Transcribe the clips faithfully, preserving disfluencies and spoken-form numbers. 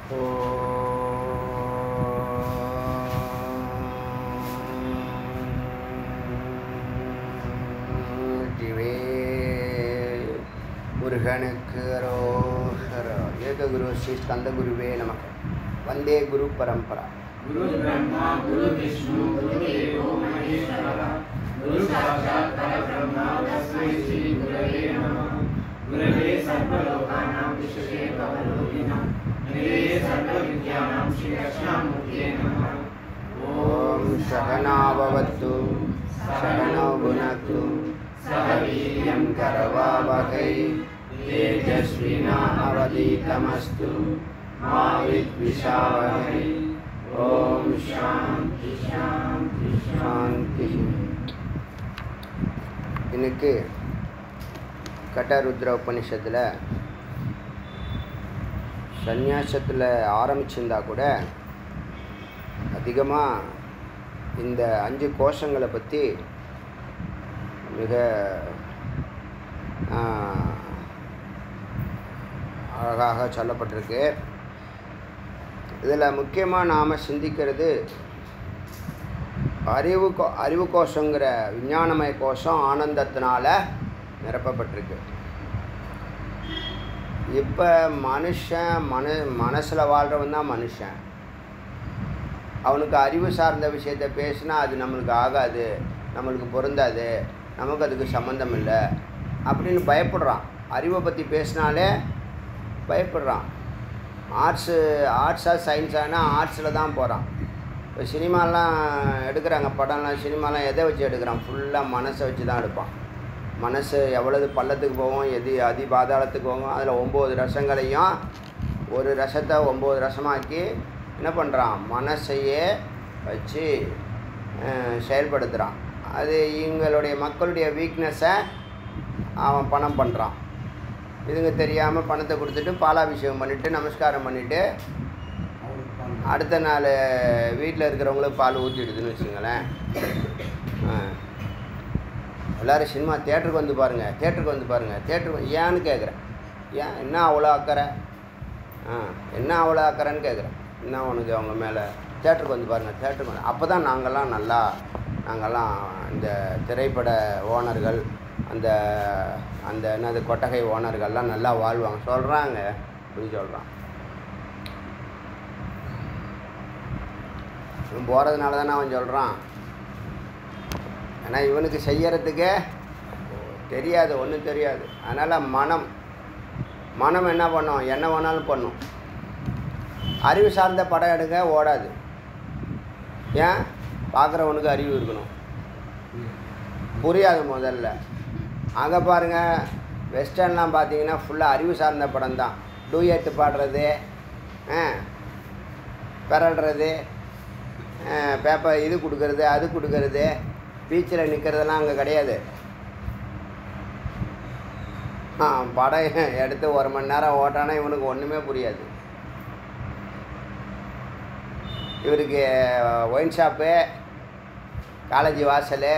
मुरुगनुक्कु अरोहरा। एक गुरु श्री स्कंद गुरुवे नमः। वंदे गुरु परंपरा। गुरु ब्रह्मा गुरु विष्णु गुरुदेवो महेश्वरः। गुरु साक्षात् परब्रह्म तस्मै श्री गुरवे नमः। गुरवे सर्वलोकानां विषये भवरोगिणां निलये सर्वविद्यानां श्रीदक्षिणामूर्तये नमः। ओम सहना भवतु सहनौ भुनक्तु सह वीर्यं करवावहै तेजस्विनावधीतमस्तु मा विद्विषावहै। ओम शांति शांति शांति। இன்னைக்கு கட்டருத்ர உபனிஷத்தில் சந்நியாசத்தில் ஆரம்பிச்சிருந்தா கூட அதிகமாக இந்த அஞ்சு கோஷங்களை பற்றி மிக அழகாக சொல்லப்பட்டிருக்கு. இதில் முக்கியமாக நாம் சிந்திக்கிறது அறிவு கோ அறிவு கோஷங்கிற விஞ்ஞானமய கோஷம் ஆனந்தத்தினால நிரப்பப்பட்டிருக்கு. இப்போ மனுஷன் மன மனசில் வாழ்கிறவன் தான் மனுஷன். அவனுக்கு அறிவு சார்ந்த விஷயத்தை பேசினா அது நம்மளுக்கு ஆகாது, நம்மளுக்கு பொருந்தாது, நமக்கு அதுக்கு சம்மந்தம் இல்லை அப்படின்னு பயப்படுறான். அறிவை பற்றி பேசினாலே பயப்படுறான். ஆர்ட்ஸு ஆர்ட்ஸாக சயின்ஸானா ஆர்ட்ஸில் தான் போகிறான். இப்போ சினிமாலாம் எடுக்கிறாங்க, படம்லாம் சினிமாலாம் எதை வச்சு எடுக்கிறான்? ஃபுல்லாக மனசை வச்சு தான் எடுப்பான். மனசு எவ்வளவு பள்ளத்துக்கு போகும், எது அதி பாதாளத்துக்கு போகும், அதில் ஒம்பது ரசங்களையும் ஒரு ரசத்தை ஒம்பது ரசமாக்கி என்ன பண்ணுறான்? மனசையே வச்சு செயல்படுத்துகிறான். அது இவங்களுடைய மக்களுடைய வீக்னஸை அவன் பணம் பண்ணுறான். இதுங்க தெரியாமல் பணத்தை கொடுத்துட்டு பாலாபிஷேகம் பண்ணிவிட்டு நமஸ்காரம் பண்ணிவிட்டு அடுத்த நாள் வீட்டில் இருக்கிறவங்களுக்கு பால் ஊற்றிடுதுன்னு வச்சுங்களேன். எல்லோரும் சினிமா தேட்டருக்கு வந்து பாருங்கள், தேட்டருக்கு வந்து பாருங்கள், தேட்டருக்கு ஏன்னு கேட்குறேன். ஏன் என்ன அவ்வளோ அக்கறை? ஆ என்ன அவ்வளோ அக்கறைன்னு கேட்குறேன். என்ன உனக்கு அவங்க மேலே? தேட்டருக்கு வந்து பாருங்கள், தேட்டருக்கு வந்து அப்போ தான் நாங்கள்லாம் நல்லா நாங்கள்லாம் இந்த திரைப்பட ஓனர்கள் அந்த அந்த என்னது கொட்டகை ஓனர்கள்லாம் நல்லா வாழ்வாங்க சொல்கிறாங்க அப்படின்னு சொல்கிறான். இவன் போகிறதுனால தானே அவன் சொல்கிறான். ஏன்னா இவனுக்கு செய்யறதுக்கே தெரியாது, ஒன்றும் தெரியாது. அதனால் மனம் மனம் என்ன பண்ணும்? என்ன வேணாலும் பண்ணும். அறிவு சார்ந்த படம் எடுக்க ஓடாது. ஏன்? பார்க்குறவனுக்கு அறிவு இருக்கணும். புரியாது முதல்ல. அங்கே பாருங்கள், வெஸ்டர்ன்லாம் பார்த்தீங்கன்னா ஃபுல்லாக அறிவு சார்ந்த படம் தான். டூயட்டு பாடுறது, பெறல்றது, பேப்பர் இது கொடுக்கறது, அது கொடுக்கறது, பீச்சில் நிற்கிறதெல்லாம் அங்கே கிடையாது. ஆ படம் எடுத்து ஒரு மணி நேரம் ஓட்டானா இவனுக்கு ஒன்றுமே புரியாது. இவருக்கு ஒயின் ஷாப்பு, காலேஜ் வாசல்,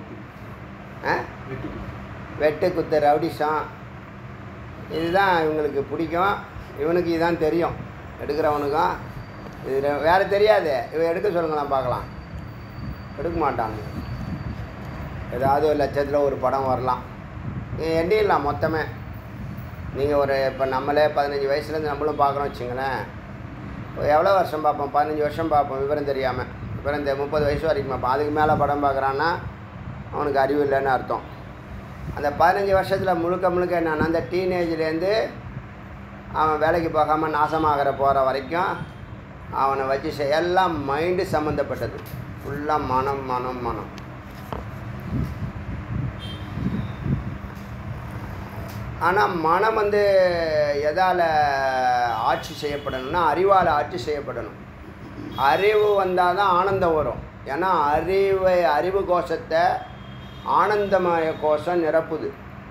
வெட்டு குத்து ரவுடிசம், இதுதான் இவங்களுக்கு பிடிக்கும். இவனுக்கு இதுதான் தெரியும், எடுக்கிறவனுக்கும். இது வேறு தெரியாது. இவன் எடுக்க சொல்லுங்களாம் பார்க்கலாம், எடுக்க மாட்டாங்க. ஏதாவது ஒரு லட்சத்தில் ஒரு படம் வரலாம், எண்ணிடலாம் மொத்தமே. நீங்கள் ஒரு இப்போ நம்மளே பதினஞ்சு வயசுலேருந்து நம்மளும் பார்க்குறோம் வச்சுங்களேன். எவ்வளோ வருஷம் பார்ப்போம்? பதினஞ்சு வருஷம் பார்ப்போம் விவரம் தெரியாமல். விவரம் தெ முப்பது வயசு வரைக்கும் பார்ப்போம். அதுக்கு மேலே படம் பார்க்குறான்னா அவனுக்கு அறிவு இல்லைன்னு அர்த்தம். அந்த பதினஞ்சு வருஷத்தில் முழுக்க முழுக்க என்னன்னா அந்த டீனேஜ்லேருந்து அவன் வேலைக்கு போகாமல் நாசமாகிற போகிற வரைக்கும் அவனை வச்சு செய் எல்லாம் மைண்டு சம்மந்தப்பட்டது. ஃபுல்லாக மனம் மனம் மனம். ஆனால் மனம் வந்து எதால் ஆட்சி செய்யப்படணும்னா அறிவால் ஆட்சி செய்யப்படணும். அறிவு வந்தால் தான் ஆனந்தம் வரும். ஏன்னா அறிவை அறிவு கோஷத்தை ஆனந்தமய கோஷம் நிரப்புது.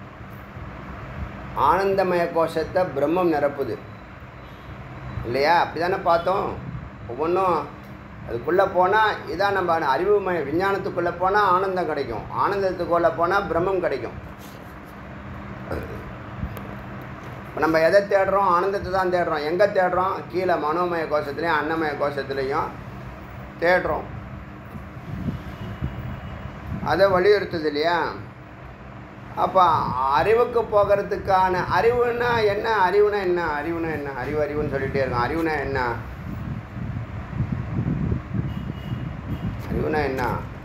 ஆனந்தமய கோஷத்தை பிரம்மம் நிரப்புது இல்லையா? அப்படி தானே பார்த்தோம். ஒவ்வொன்றும் அதுக்குள்ளே போனால் இதான் நம்ம அறிவுமய விஞ்ஞானத்துக்குள்ளே போனால் ஆனந்தம் கிடைக்கும், ஆனந்தத்துக்குள்ளே போனால் பிரம்மம் கிடைக்கும். நம்ம எதை தேடுறோம்? ஆனந்தத்தை தான் தேடுறோம். எங்கே தேடுறோம்? கீழே மனோமய கோஷத்துலேயும் அன்னமய கோஷத்துலேயும் தேடுறோம். அதை வலியுறுத்துது இல்லையா? அப்போ அறிவுக்கு போகிறதுக்கான அறிவுன்னா என்ன? அறிவுனா என்ன? அறிவுனா என்ன? அறிவு அறிவுன்னு சொல்லிகிட்டே இருக்கோம். அறிவுனா என்ன? அறிவுனா என்ன?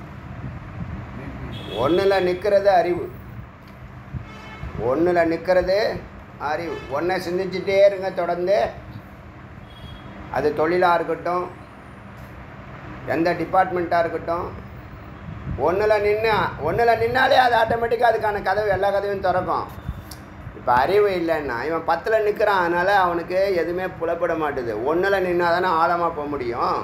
ஒன்றில் நிற்கிறது அறிவு. ஒன்றில் நிற்கிறது அறிவு. ஒன்றை சிந்திச்சுட்டே இருங்க தொடர்ந்து. அது தொழிலாக இருக்கட்டும், எந்த டிபார்ட்மெண்ட்டாக இருக்கட்டும், ஒன்றில் நின்று ஒன்றில் நின்னாலே அது ஆட்டோமேட்டிக்காக அதுக்கான கதவு எல்லா கதவையும் திறக்கும். இப்போ அறிவு இல்லைன்னா இவன் பத்தில் நிற்கிறான், அதனால் அவனுக்கு எதுவுமே புலப்பட மாட்டுது. ஒன்றில் நின்னா தானே ஆழமாக போக முடியும்.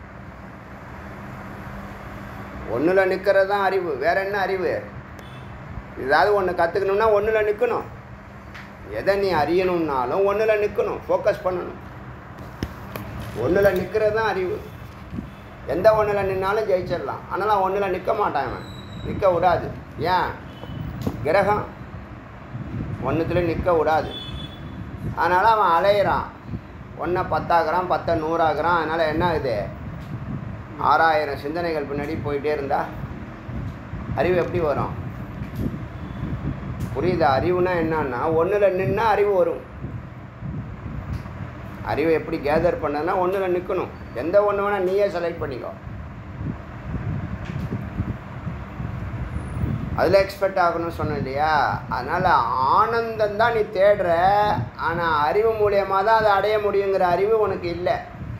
ஒன்றில் நிற்கிறது தான் அறிவு. வேறு என்ன அறிவு? ஏதாவது ஒன்று கற்றுக்கணுன்னா ஒன்றில் நிற்கணும். எதை நீ அறியணும்னாலும் ஒன்றில் நிற்கணும், ஃபோக்கஸ் பண்ணணும். ஒன்றில் நிற்கிறது தான் அறிவு. எந்த ஒன்றில் நின்னாலும் ஜெயிச்சிடலாம். ஆனால் ஒன்றில் நிற்க மாட்டான், அவன் நிற்க விடாது. ஏன்? கிரகம் ஒன்றுத்துல நிற்க விடாது. அதனால் அவன் அலையிறான். ஒன்றை பத்தாகிறான், பத்தை நூறாகிறான். அதனால் என்ன ஆகுது? ஆறாயிரம் சிந்தனைகள் பின்னாடி போயிட்டே இருந்தா அறிவு எப்படி வரும்? புரியுதா? அறிவுனா என்னன்னா ஒன்றில் நின்னா அறிவு வரும். அறிவை எப்படி கேதர் பண்ணனா ஒன்றில் நிற்கணும். எந்த ஒன்று வேணால் நீயே செலக்ட் பண்ணிக்கோ. அதில் எக்ஸ்பெக்ட் ஆகணும்னு சொன்னேன் இல்லையா? அதனால் ஆனந்தம் தான் நீ தேடுற. ஆனால் அறிவு மூலியமாக தான் அதை அடைய முடியுங்கிற அறிவு உனக்கு இல்லை.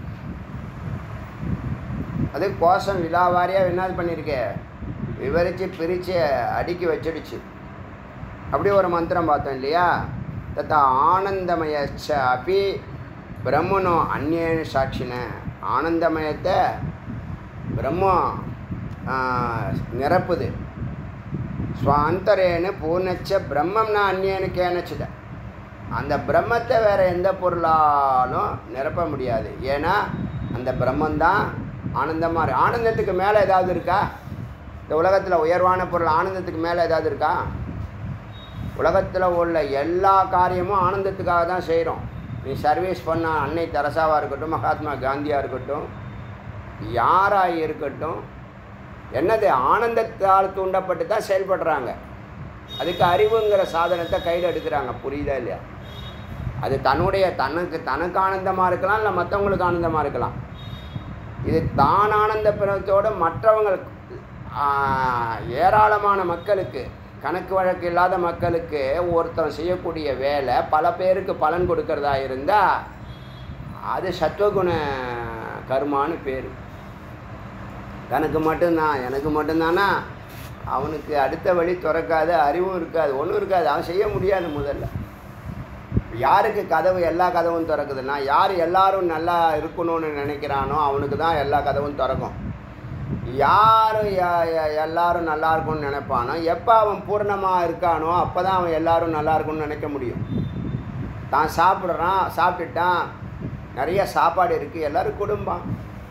அது கோஷம் விழாவாரியாக என்ன பண்ணியிருக்கே, விவரித்து பிரித்து அடுக்கி வச்சிடுச்சு. அப்படி ஒரு மந்திரம் பார்த்தோம் இல்லையா? தத்தா ஆனந்தமயச்ச அப்படி பிரம்மனோ அந்நியன்னு சாட்சின. ஆனந்தமயத்தை பிரம்மம் நிரப்புது. ஸ்வாந்தரேன்னு பூர்ணச்ச பிரம்மம்னா அந்நியன்னு கேனச்சுத. அந்த பிரம்மத்தை வேறு எந்த பொருளாலும் நிரப்ப முடியாது. ஏன்னா அந்த பிரம்மந்தான் ஆனந்தமாக இருக்கு. ஆனந்தத்துக்கு மேலே ஏதாவது இருக்கா? இந்த உலகத்தில் உயர்வான பொருள் ஆனந்தத்துக்கு மேலே ஏதாவது இருக்கா? உலகத்தில் உள்ள எல்லா காரியமும் ஆனந்தத்துக்காக தான் செய்கிறோம். நீ சர்வீஸ் பண்ண அன்னை தெரசாவாக இருக்கட்டும், மகாத்மா காந்தியாக இருக்கட்டும், யாராக இருக்கட்டும், என்னது ஆனந்தத்தால் தூண்டப்பட்டு தான் செயல்படுறாங்க. அதுக்கு அறிவுங்கிற சாதனத்தை கையில் எடுக்கிறாங்க. புரியுதா இல்லையா? அது தன்னுடைய தனக்கு தனக்கு ஆனந்தமாக இருக்கலாம், இல்லை மற்றவங்களுக்கு ஆனந்தமாக இருக்கலாம். இது தான் ஆனந்த பிறத்தோடு மற்றவங்களுக்கு ஏராளமான மக்களுக்கு, கணக்கு வழக்கு இல்லாத மக்களுக்கு ஒருத்தன் செய்யக்கூடிய வேலை பல பேருக்கு பலன் கொடுக்கறதா இருந்தால் அது சத்துவகுண கர்மான்னு பேர். தனக்கு மட்டும்தான் எனக்கு மட்டும்தானா அவனுக்கு அடுத்த வழி திறக்காது, அறிவும் இருக்காது, ஒன்றும் இருக்காது. அவன் செய்ய முடியாது. முதல்ல யாருக்கு கதவு எல்லா கதவும் திறக்குதுன்னா, யார் எல்லாரும் நல்லா இருக்கணும்னு நினைக்கிறானோ அவனுக்கு தான் எல்லா கதவும் திறக்கும். யார் எல்லாரும் நல்லா இருக்கும்னு நினைப்பானோ, எப்போ அவன் பூர்ணமாக இருக்கானோ அப்போ தான் அவன் எல்லோரும் நல்லா இருக்கும்னு நினைக்க முடியும். தான் சாப்பிட்றான், சாப்பிட்டுட்டான், நிறைய சாப்பாடு இருக்குது, எல்லோரும் குடும்பம்.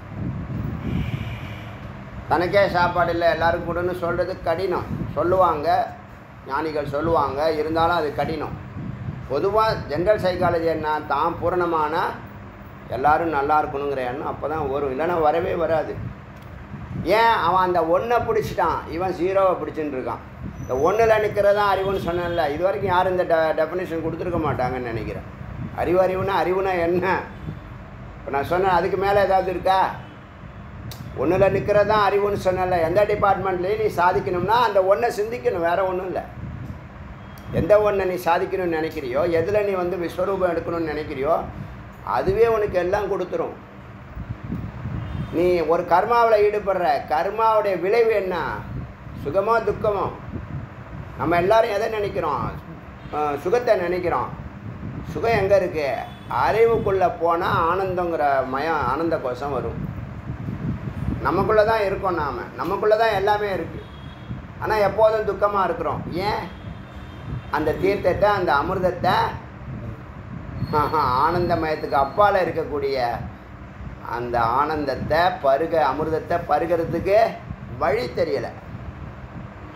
தனக்கே சாப்பாடு இல்லை எல்லோரும் கொடுன்னு சொல்கிறது கடினம். சொல்லுவாங்க, ஞானிகள் சொல்லுவாங்க, இருந்தாலும் அது கடினம். பொதுவாக ஜென்ரல் சைக்காலஜி என்ன, தான் பூரணமான எல்லோரும் நல்லா இருக்கணுங்கிற எண்ணம் அப்போ தான் வரும். இல்லைன்னா வரவே வராது. ஏன்? அவன் அந்த ஒன்றை பிடிச்சிட்டான், இவன் ஜீரோவை பிடிச்சின்னு இருக்கான். இந்த ஒன்றில் நிற்கிறதான் அறிவுன்னு சொன்னேன்ல, இது வரைக்கும் யாரும் இந்த டெ டெஃபினேஷன் கொடுத்துருக்க மாட்டாங்கன்னு நினைக்கிறேன். அறிவு அறிவுனா அறிவுனா என்ன? இப்போ நான் சொன்னேன், அதுக்கு மேலே ஏதாவது இருக்கா? ஒன்றில் நிற்கிறது தான் அறிவுன்னு சொன்னல. எந்த டிபார்ட்மெண்ட்லேயும் நீ சாதிக்கணும்னா அந்த ஒன்றை சிந்திக்கணும், வேறு ஒன்றும் இல்லை. எந்த ஒன்றை நீ சாதிக்கணும்னு நினைக்கிறியோ, எதில் நீ வந்து விஸ்வரூபம் எடுக்கணும்னு நினைக்கிறியோ அதுவே உனக்கு எல்லாம் கொடுத்துரும். நீ ஒரு கர்மாவில் ஈடுபடுற, கர்மாவுடைய விளைவு என்ன? சுகமோ துக்கமோ? நம்ம எல்லோரும் எதை நினைக்கிறோம்? சுகத்தை நினைக்கிறோம். சுகம் எங்கே இருக்குது? அறிவுக்குள்ளே போனால் ஆனந்தங்கிற மயம், ஆனந்த கோஷம் வரும். நமக்குள்ளே தான் இருக்கோம். நாம் நமக்குள்ளே தான் எல்லாமே இருக்குது. ஆனால் எப்போதும் துக்கமாக இருக்கிறோம். ஏன்? அந்த தீர்த்தத்தை, அந்த அமிர்தத்தை, ஆனந்தமயத்துக்கு அப்பால் இருக்கக்கூடிய அந்த ஆனந்தத்தை பருக, அமிர்தத்தை பருகிறதுக்கு வழி தெரியலை.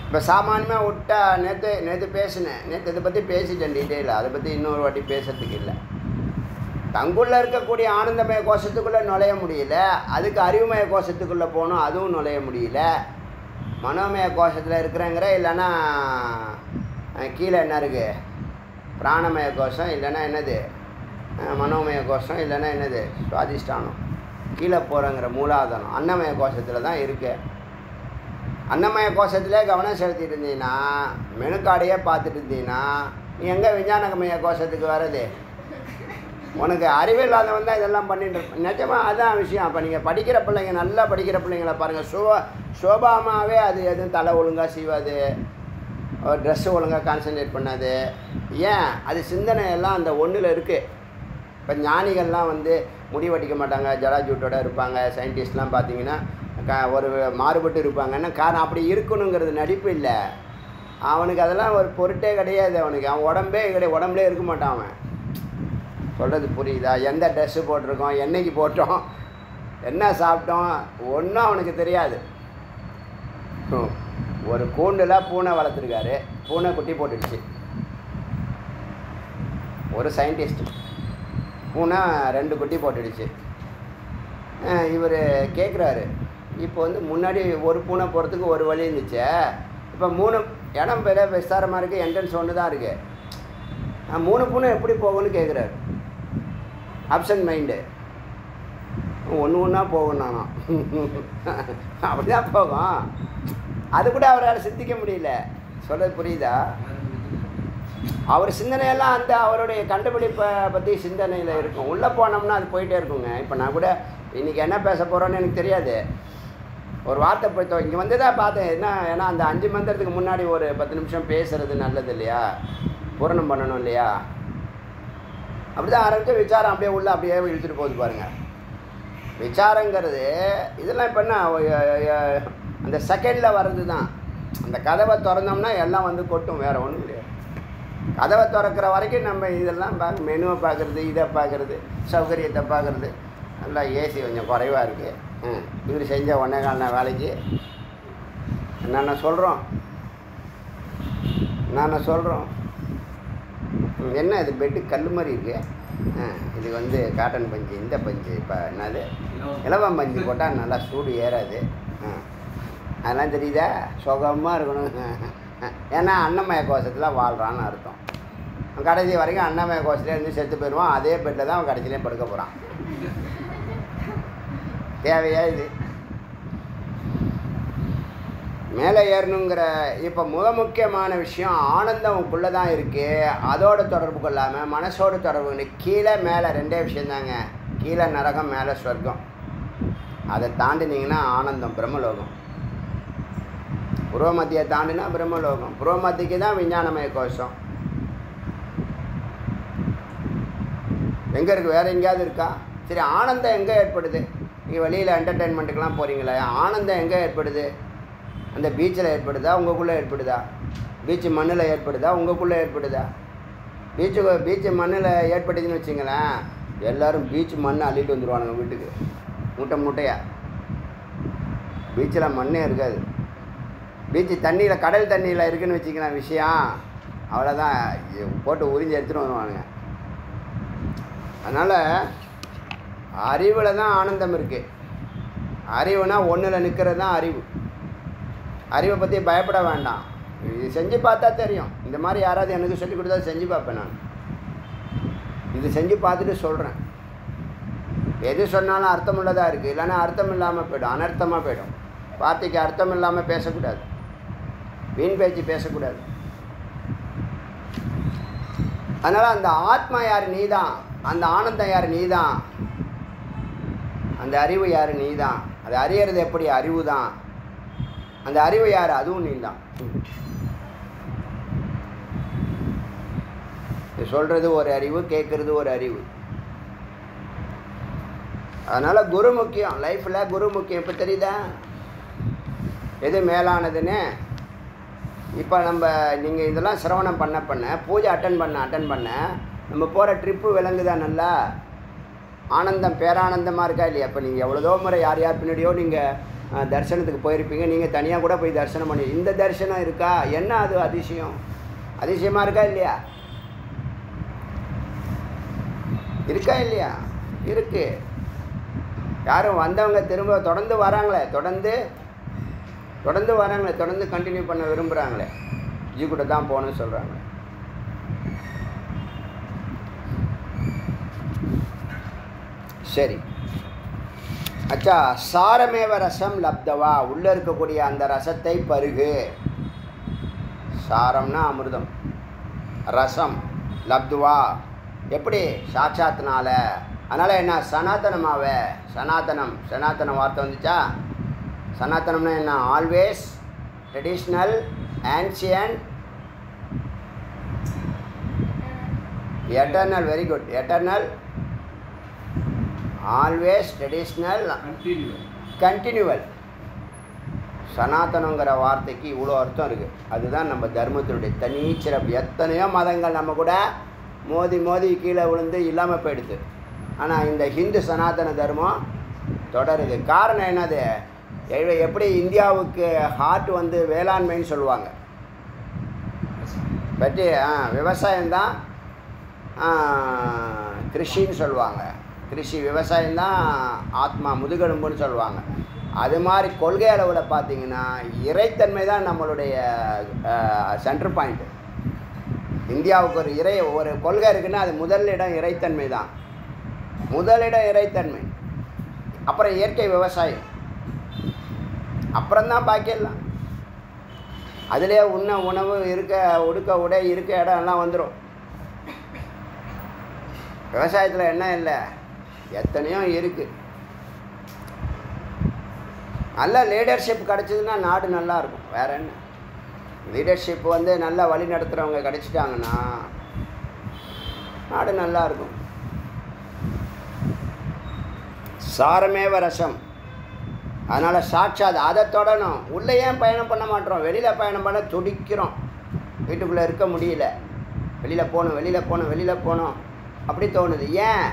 இப்போ சாமானியமாக விட்டா நேற்று நேற்று பேசினேன் நேற்று இதை பற்றி பேசிட்டேன் டீட்டெயிலாக அதை பற்றி இன்னொரு வாட்டி பேசுறதுக்கு இல்லை. தங்குள்ளே இருக்கக்கூடிய ஆனந்தமய கோஷத்துக்குள்ளே நுழைய முடியல, அதுக்கு அறிவுமய கோஷத்துக்குள்ளே போகணும், அதுவும் நுழைய முடியல. மனோமய கோஷத்தில் இருக்கிறேங்கிற, இல்லைன்னா கீழே என்ன இருக்குது பிராணமய கோஷம், இல்லைன்னா என்னது மனோமய கோஷம், இல்லைன்னா என்னது சுவாதிஷ்டானம், கீழே போகிறங்கிற மூலாதாரம் அன்னமய கோஷத்தில் தான் இருக்கு. அன்னமய கோஷத்திலே கவனம் செலுத்திட்டு இருந்தீங்கன்னா, மெனுக்காடையே பார்த்துட்டு இருந்தீங்கன்னா, நீ எங்கே விஞ்ஞானமய கோஷத்துக்கு வர்றது? உனக்கு அறிவில்லாதவன் தான் இதெல்லாம் பண்ணிட்டு இருப்பேன். நிஜமாக அதுதான் விஷயம். அப்போ நீங்கள் படிக்கிற பிள்ளைங்க, நல்லா படிக்கிற பிள்ளைங்கள பாருங்கள், சோ சோபாமாவே அது எதுவும் தலை ஒழுங்காக செய்வாது, ஒரு ட்ரெஸ்ஸு ஒழுங்காக கான்சன்ட்ரேட் பண்ணாது. ஏன்? அது சிந்தனை எல்லாம் அந்த ஒன்றில் இருக்குது. இப்போ ஞானிகள்லாம் வந்து முடி வட்டிக்க மாட்டாங்க, ஜடாஜூட்டோட இருப்பாங்க. சயின்டிஸ்ட்லாம் பார்த்தீங்கன்னா க ஒரு மாறுபட்டு இருப்பாங்கன்னா காரணம் அப்படி இருக்கணுங்கிறது நடிப்பு இல்லை. அவனுக்கு அதெல்லாம் ஒரு பொருட்டே கிடையாது. அவனுக்கு அவன் உடம்பே கிடையாது, உடம்புலே இருக்க மாட்டான். அவன் சொல்கிறது புரியுதா? எந்த ட்ரெஸ்ஸு போட்டிருக்கோம், என்னைக்கு போட்டோம், என்ன சாப்பிட்டோம், ஒன்றும் அவனுக்கு தெரியாது. ஒரு கூண்டில் பூனை வளர்த்துருக்காரு, பூனை குட்டி போட்டுடுச்சு. ஒரு சயின்டிஸ்ட் பூனை ரெண்டு குட்டி போட்டுடுச்சு. இவர் கேட்குறாரு, இப்போ வந்து முன்னாடி ஒரு பூனை போகிறதுக்கு ஒரு வழி இருந்துச்சு, இப்போ மூணு இடம் பெரிய விஸ்தாரமாக இருக்குது, என்ட்ரன்ஸ் ஒன்று தான் இருக்குது, மூணு பூனை எப்படி போகும்னு கேட்குறாரு. ஆப்ஷன் மைண்டு ஒன்று ஒன்றா போகும். நானும் அப்படி தான் போகும். அது கூட அவரால் சிந்திக்க முடியல. சொல்கிறது புரியுதா? அவர் சிந்தனையெல்லாம் அந்த அவருடைய கண்டுபிடிப்பை பற்றி சிந்தனையில் இருக்கும். உள்ளே போனோம்னா அது போயிட்டே இருக்குங்க. இப்போ நான் கூட இன்றைக்கி என்ன பேச போகிறோன்னு எனக்கு தெரியாது. ஒரு வார்த்தை போய்த்தோம் இங்கே வந்து தான் பார்த்தேன். என்ன ஏன்னா அந்த அஞ்சு மந்திரத்துக்கு முன்னாடி ஒரு பத்து நிமிஷம் பேசுகிறது நல்லது இல்லையா, பூரணம் பண்ணணும் இல்லையா? அப்படி தான் ஆரம்பித்து விசாரம் அப்படியே உள்ள அப்படியே இழுத்துட்டு போகுது பாருங்கள். விசாரங்கிறது இதெல்லாம் இப்போ என்ன அந்த செகண்டில் வர்றது தான். அந்த கதவை திறந்தோம்னா எல்லாம் வந்து கொட்டும், வேறு ஒன்றும் கிடையாது. கதவை திறக்கிற வரைக்கும் நம்ம இதெல்லாம் பார்க்க, மெனுவை பார்க்குறது, இதை பார்க்குறது, சௌகரியத்தை பார்க்குறது. நல்லா ஏசி கொஞ்சம் குறைவாக இருக்குது. ம் இவர் செஞ்ச ஒன்றே கால் வேலைக்கு என்னென்ன சொல்கிறோம் என்னென்ன சொல்கிறோம். என்ன இது பெட்டு கல் மாதிரி இருக்குது. ஆ இது வந்து காட்டன் பஞ்சு, இந்த பஞ்சு இப்போ என்னது இலவம் பஞ்சு போட்டால் நல்லா சூடு ஏறாது. ஆ அதெல்லாம் தெரியுதா? சுகமாக இருக்கணும். ஏன்னா அன்னமய கோஷத்தில் வாழ்கிறான்னு அர்த்தம். கடைசி வரைக்கும் அன்னமய கோஷத்துலேயே இருந்து செத்து போயிடுவான். அதே பெட்டில் தான் அவன் கடைசியிலே படுக்க போகிறான். தேவையா இது? மேலே ஏறணுங்கிற இப்போ முக முக்கியமான விஷயம் ஆனந்தம் உங்களுக்குள்ளே தான் இருக்குது. அதோட தொடர்பு கொள்ளாமல் மனசோடு தொடர்பு. கீழே மேலே ரெண்டே விஷயந்தாங்க. கீழே நரகம், மேலே சொர்க்கம். அதை தாண்டினீங்கன்னா ஆனந்தம், பிரம்மலோகம். புரோமத்தியை தாண்டினா பிரம்மலோகம். புரோமத்திக்கு தான் விஞ்ஞானமய கோஷம். எங்கே இருக்குது? வேறு எங்கேயாவது இருக்கா? சரி, ஆனந்தம் எங்கே ஏற்படுது? நீங்கள் வெளியில் என்டர்டெயின்மெண்ட்டுக்கெலாம் போகிறீங்களே, ஆனந்தம் எங்கே ஏற்படுது? அந்த பீச்சில் ஏற்படுதா, உங்களுக்குள்ளே ஏற்படுதா? பீச்சு மண்ணில் ஏற்படுதா, உங்களுக்குள்ளே ஏற்படுதா? பீச்சு பீச்சு மண்ணில் ஏற்படுதுன்னு வச்சிங்களேன், எல்லோரும் பீச்சு மண்ணை அள்ளிட்டு வந்துடுவானுங்க வீட்டுக்கு, மூட்டை மூட்டையாக. பீச்சில் மண்ணே இருக்காது. பீச்சு தண்ணியில், கடல் தண்ணியில் இருக்குதுன்னு வச்சிக்கலாம் விஷயம், அவ்வளோதான், போட்டு உறிஞ்சி எடுத்துகிட்டு வருவானுங்க. அதனால் அறிவில் தான் ஆனந்தம் இருக்குது. அறிவுனா ஒன்றில் நிற்கிறது தான் அறிவு. அறிவை பற்றி பயப்பட வேண்டாம். இது செஞ்சு பார்த்தா தெரியும். இந்த மாதிரி யாராவது எனக்கு சொல்லிக் கொடுத்தா செஞ்சு பார்ப்பேன். நான் இது செஞ்சு பார்த்துட்டு சொல்கிறேன். எது சொன்னாலும் அர்த்தம் உள்ளதாக இருக்குது, இல்லைன்னா அர்த்தம் இல்லாமல் போய்டும், அனர்த்தமாக போய்டும். வார்த்தைக்கு அர்த்தம் இல்லாமல் பேசக்கூடாது, வீண் பேச்சு பேசக்கூடாது. அதனால் அந்த ஆத்மா யார்? நீ தான். அந்த ஆனந்தம் யார்? நீ தான். அந்த அறிவு யார்? நீ தான். அது அறியறது எப்படி? அறிவு தான். அந்த அறிவு யார்? அதுவும் நீ தான். சொல்கிறது ஒரு அறிவு, கேட்குறது ஒரு அறிவு. அதனால் குரு முக்கியம். லைஃப்பில் குரு முக்கியம். இப்போ தெரியுதா எது மேலானதுன்னு? இப்போ நம்ம நீங்கள் இதெல்லாம் சிரவணம் பண்ண பண்ண, பூஜை அட்டன் பண்ண அட்டன் பண்ண, நம்ம போகிற ட்ரிப்பு விளங்குதா? நல்லா ஆனந்தம், பேரானந்தமாக இருக்கா இல்லையா? இப்போ நீங்கள் எவ்வளோதோ முறை யார் யார் பின்னாடியோ நீங்கள் தரிசனத்துக்கு போயிருப்பீங்க, நீங்கள் தனியாக கூட போய் தரிசனம் பண்ணி இந்த தரிசனம் இருக்கா? என்ன அது அதிசயம்? அதிசயமாக இருக்கா இல்லையா? இருக்கா இல்லையா? இருக்கு. யாரும் வந்தவங்க திரும்ப தொடர்ந்து வராங்களே, தொடர்ந்து தொடர்ந்து வராங்களே, தொடர்ந்து கண்டினியூ பண்ண விரும்புகிறாங்களே, ஜி கூட தான் போகணும்னு சொல்கிறாங்க. சரி, அச்சா. சாரமேவ ரசம் லப்தவா, உள்ளே இருக்கக்கூடிய அந்த ரசத்தை பருகு. சாரம்னா அமிர்தம், ரசம் லப்துவா எப்படி? சாட்சாத்னால. அதனால் என்ன? சனாதனமாவ. சனாதனம், சனாதன வார்த்தை வந்துச்சா? சனாதனம்னா என்ன? Always, traditional, ancient, eternal. Very good. Eternal, always, traditional, continual. சனாதனங்கிற வார்த்தைக்கு இவ்வளோ அர்த்தம் இருக்குது. அதுதான் நம்ம தர்மத்தினுடைய தனிச்சிறப்பு. எத்தனையோ மதங்கள் நம்ம கூட மோதி மோதி கீழே விழுந்து இல்லாமல் போயிடுது. ஆனால் இந்த ஹிந்து சனாதன தர்மம் தொடருது. காரணம் என்னது? எப்படி இந்தியாவுக்கு ஹார்ட் வந்து வேளாண்மைன்னு சொல்லுவாங்க, பற்றி விவசாயம்தான் கிருஷின்னு சொல்லுவாங்க. கிருஷி விவசாயம்தான் ஆத்மா, முதுகெலும்புன்னு சொல்லுவாங்க. அது மாதிரி கொள்கை அளவில் பார்த்திங்கன்னா இறைத்தன்மை தான் நம்மளுடைய சென்டர் பாயிண்ட்டு. இந்தியாவுக்கு ஒரு இறை ஒரு கொள்கை இருக்குன்னா அது முதலிடம் இறைத்தன்மை தான். முதலிடம் இறைத்தன்மை, அப்புறம் இயற்கை விவசாயம், அப்புறம்தான் பாக்கியெல்லாம். அதிலே உண்ண உணவு, இருக்க உடுக்க உடை, இருக்க இடம் எல்லாம் வந்துடும். விவசாயத்தில் என்ன இல்லை, எத்தனையோ இருக்குது. நல்ல லீடர்ஷிப் கிடச்சிதுன்னா நாடு நல்லாயிருக்கும். வேறு என்ன? லீடர்ஷிப் வந்து நல்லா வழி நடத்துகிறவங்க கிடச்சிட்டாங்கன்னா நாடு நல்லாயிருக்கும். சாரமேவ ரசம். அதனால் சாட்சாத் அதை தொடணும். உள்ளே ஏன் பயணம் பண்ண மாட்டோம்? வெளியில் பயணம் பண்ண துடிக்கிறோம். வீட்டுக்குள்ளே இருக்க முடியல. வெளியில் போகணும், வெளியில் போகணும், வெளியில் போகணும் அப்படி தோணுது. ஏன்?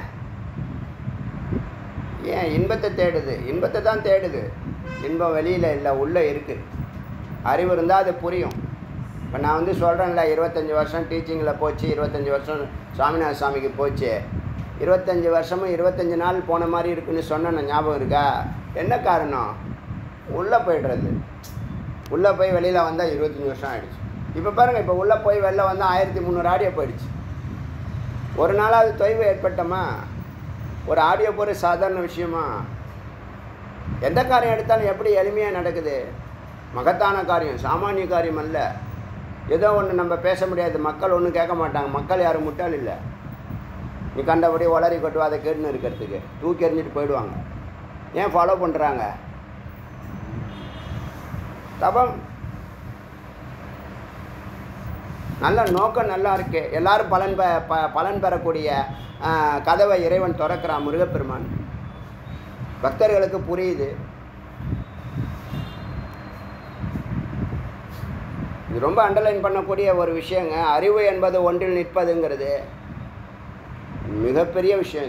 ஏன்? இன்பத்தை தேடுது. இன்பத்தை தான் தேடுது. இன்பம் வெளியில் இல்லை, உள்ளே இருக்குது. அறிவு இருந்தால் அது புரியும். இப்போ நான் வந்து சொல்கிறேன்ல, இருபத்தஞ்சி வருஷம் டீச்சிங்கில் போச்சு, இருபத்தஞ்சி வருஷம் சுவாமிநாத சுவாமிக்கு போச்சு. இருபத்தஞ்சி வருஷமும் இருபத்தஞ்சி நாள் போன மாதிரி இருக்குன்னு சொன்னேன், ஞாபகம் இருக்கா? என்ன காரணம்? உள்ளே போய்டுறது. உள்ளே போய் வெளியில் வந்தால் இருபத்தஞ்சி வருஷம் ஆகிடுச்சு. இப்போ பாருங்கள், இப்போ உள்ளே போய் வெளில வந்தால் ஆயிரத்தி முந்நூறு ஆடியோ போயிடுச்சு. ஒரு நாளாவது தொய்வு ஏற்பட்டோமா? ஒரு ஆடியோ போகிற சாதாரண விஷயமா? எந்த காரியம் எடுத்தாலும் எப்படி எளிமையாக நடக்குது? மகத்தான காரியம், சாமானிய காரியம் அல்ல. ஏதோ ஒன்று நம்ம பேச முடியாது, மக்கள் ஒன்றும் கேட்க மாட்டாங்க. மக்கள் யாரும் முட்டாள் இல்லை. நீ கண்டபடி வளரி கொட்டுவா அதை கேட்டுன்னு இருக்கிறதுக்கு தூக்கி எறிஞ்சிட்டு போயிடுவாங்க. ஏன் ஃபாலோ பண்ணுறாங்க? தபம். நல்ல நோக்கம் நல்லா இருக்கு. எல்லாரும் பலன் பெ ப பலன் பெறக்கூடிய கதவை இறைவன் திறக்கிறான், முருகப்பெருமான். பக்தர்களுக்கு புரியுது. இது ரொம்ப அண்டர்லைன் பண்ணக்கூடிய ஒரு விஷயங்க. அறிவு என்பது ஒன்றில் நிற்பதுங்கிறது மிகப்பெரிய விஷயம்.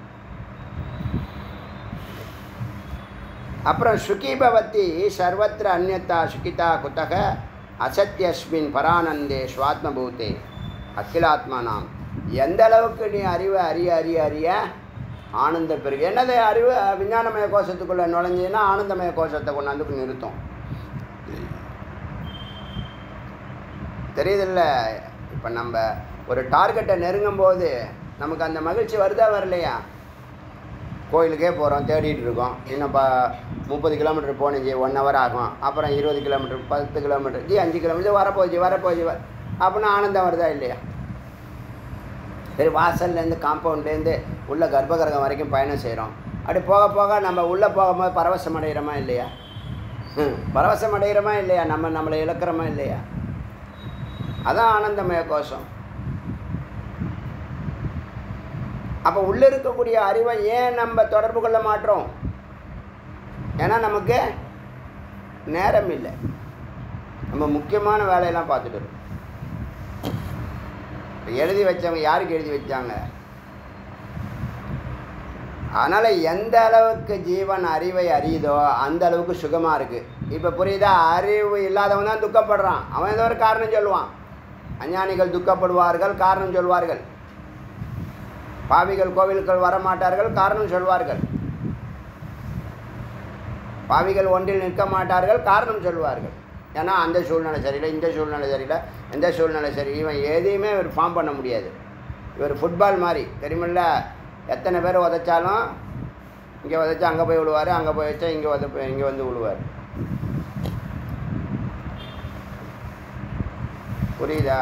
அப்புறம் சுகிபவதி சர்வத்திர அந்யதா சுகிதா குத்தக அசத்யஸ்மின் பரானந்தே ஸ்வாத்மபூதே அகிலாத்மா நாம். எந்த அளவுக்கு நீ அறிவை அறிய அறிய அறிய ஆனந்த பெருகு. என்னது அறிவு? விஞ்ஞானமய கோஷத்துக்குள்ளே நுழைஞ்சின்னா ஆனந்தமய கோஷத்தை கொண்டாந்து நிறுத்தும். தெரியுதில்ல? இப்போ நம்ம ஒரு டார்கெட்டை நெருங்கும் போது நமக்கு அந்த மகிழ்ச்சி வருதா வரலையா? கோயிலுக்கே போகிறோம், தேடிட்டு இருக்கோம். இன்னும் ப முப்பது கிலோமீட்டர் போனீங்க, ஒன் ஹவர் ஆகும். அப்புறம் இருபது கிலோமீட்டர், பத்து கிலோமீட்டர், ஜி அஞ்சு கிலோமீட்டர் வரப்போச்சு வரப்போச்சு வர அப்படின்னா ஆனந்தம் வருதா இல்லையா? சரி, வாசல்லேருந்து காம்பவுண்ட்லேருந்து உள்ள கர்ப்பகிரகம் வரைக்கும் பயணம் செய்கிறோம். அப்படி போக போக நம்ம உள்ளே போகும்போது பரவசம் அடைகிறோமா இல்லையா? பரவசம் அடைகிறோமா இல்லையா? நம்ம நம்மளை இழக்கிறோமா இல்லையா? அதான் ஆனந்தமய கோஷம். அப்போ உள்ளே இருக்கக்கூடிய அறிவை ஏன் நம்ம தொடர்பு கொள்ள மாட்டோம்? ஏன்னா நமக்கு நேரம் இல்லை. நம்ம முக்கியமான வேலையெல்லாம் பார்த்துட்டு இருக்கோம். எழுதி வச்சவங்க யாருக்கு எழுதி வச்சாங்க? அதனால் எந்த அளவுக்கு ஜீவன் அறிவை அறியுதோ அந்த அளவுக்கு சுகமாக இருக்குது. இப்போ புரியுதா? அறிவு இல்லாதவன் தான் துக்கப்படுறான். அவன் ஏதோ ஒரு காரணம் சொல்லுவான். அஞ்ஞானிகள் துக்கப்படுவார்கள், காரணம் சொல்வார்கள். பாவிகள் கோவில்கள் வரமாட்டார்கள், காரணம் சொல்வார்கள். பாவிகள் ஒன்றில் நிற்க மாட்டார்கள், காரணம் சொல்வார்கள். ஏன்னா அந்த சூழ்நிலை சரியில்லை, இந்த சூழ்நிலை சரியில்லை, எந்த சூழ்நிலை சரி. இவன் எதையுமே இவர் ஃபார்ம் பண்ண முடியாது. இவர் ஃபுட்பால் மாதிரி தெரியுமில்ல, எத்தனை பேர் உதைச்சாலும் இங்கே உதைச்சா அங்கே போய் விழுவார், அங்கே போய் வச்சா இங்கே உத இங்கே வந்து விழுவார். புரியுதா?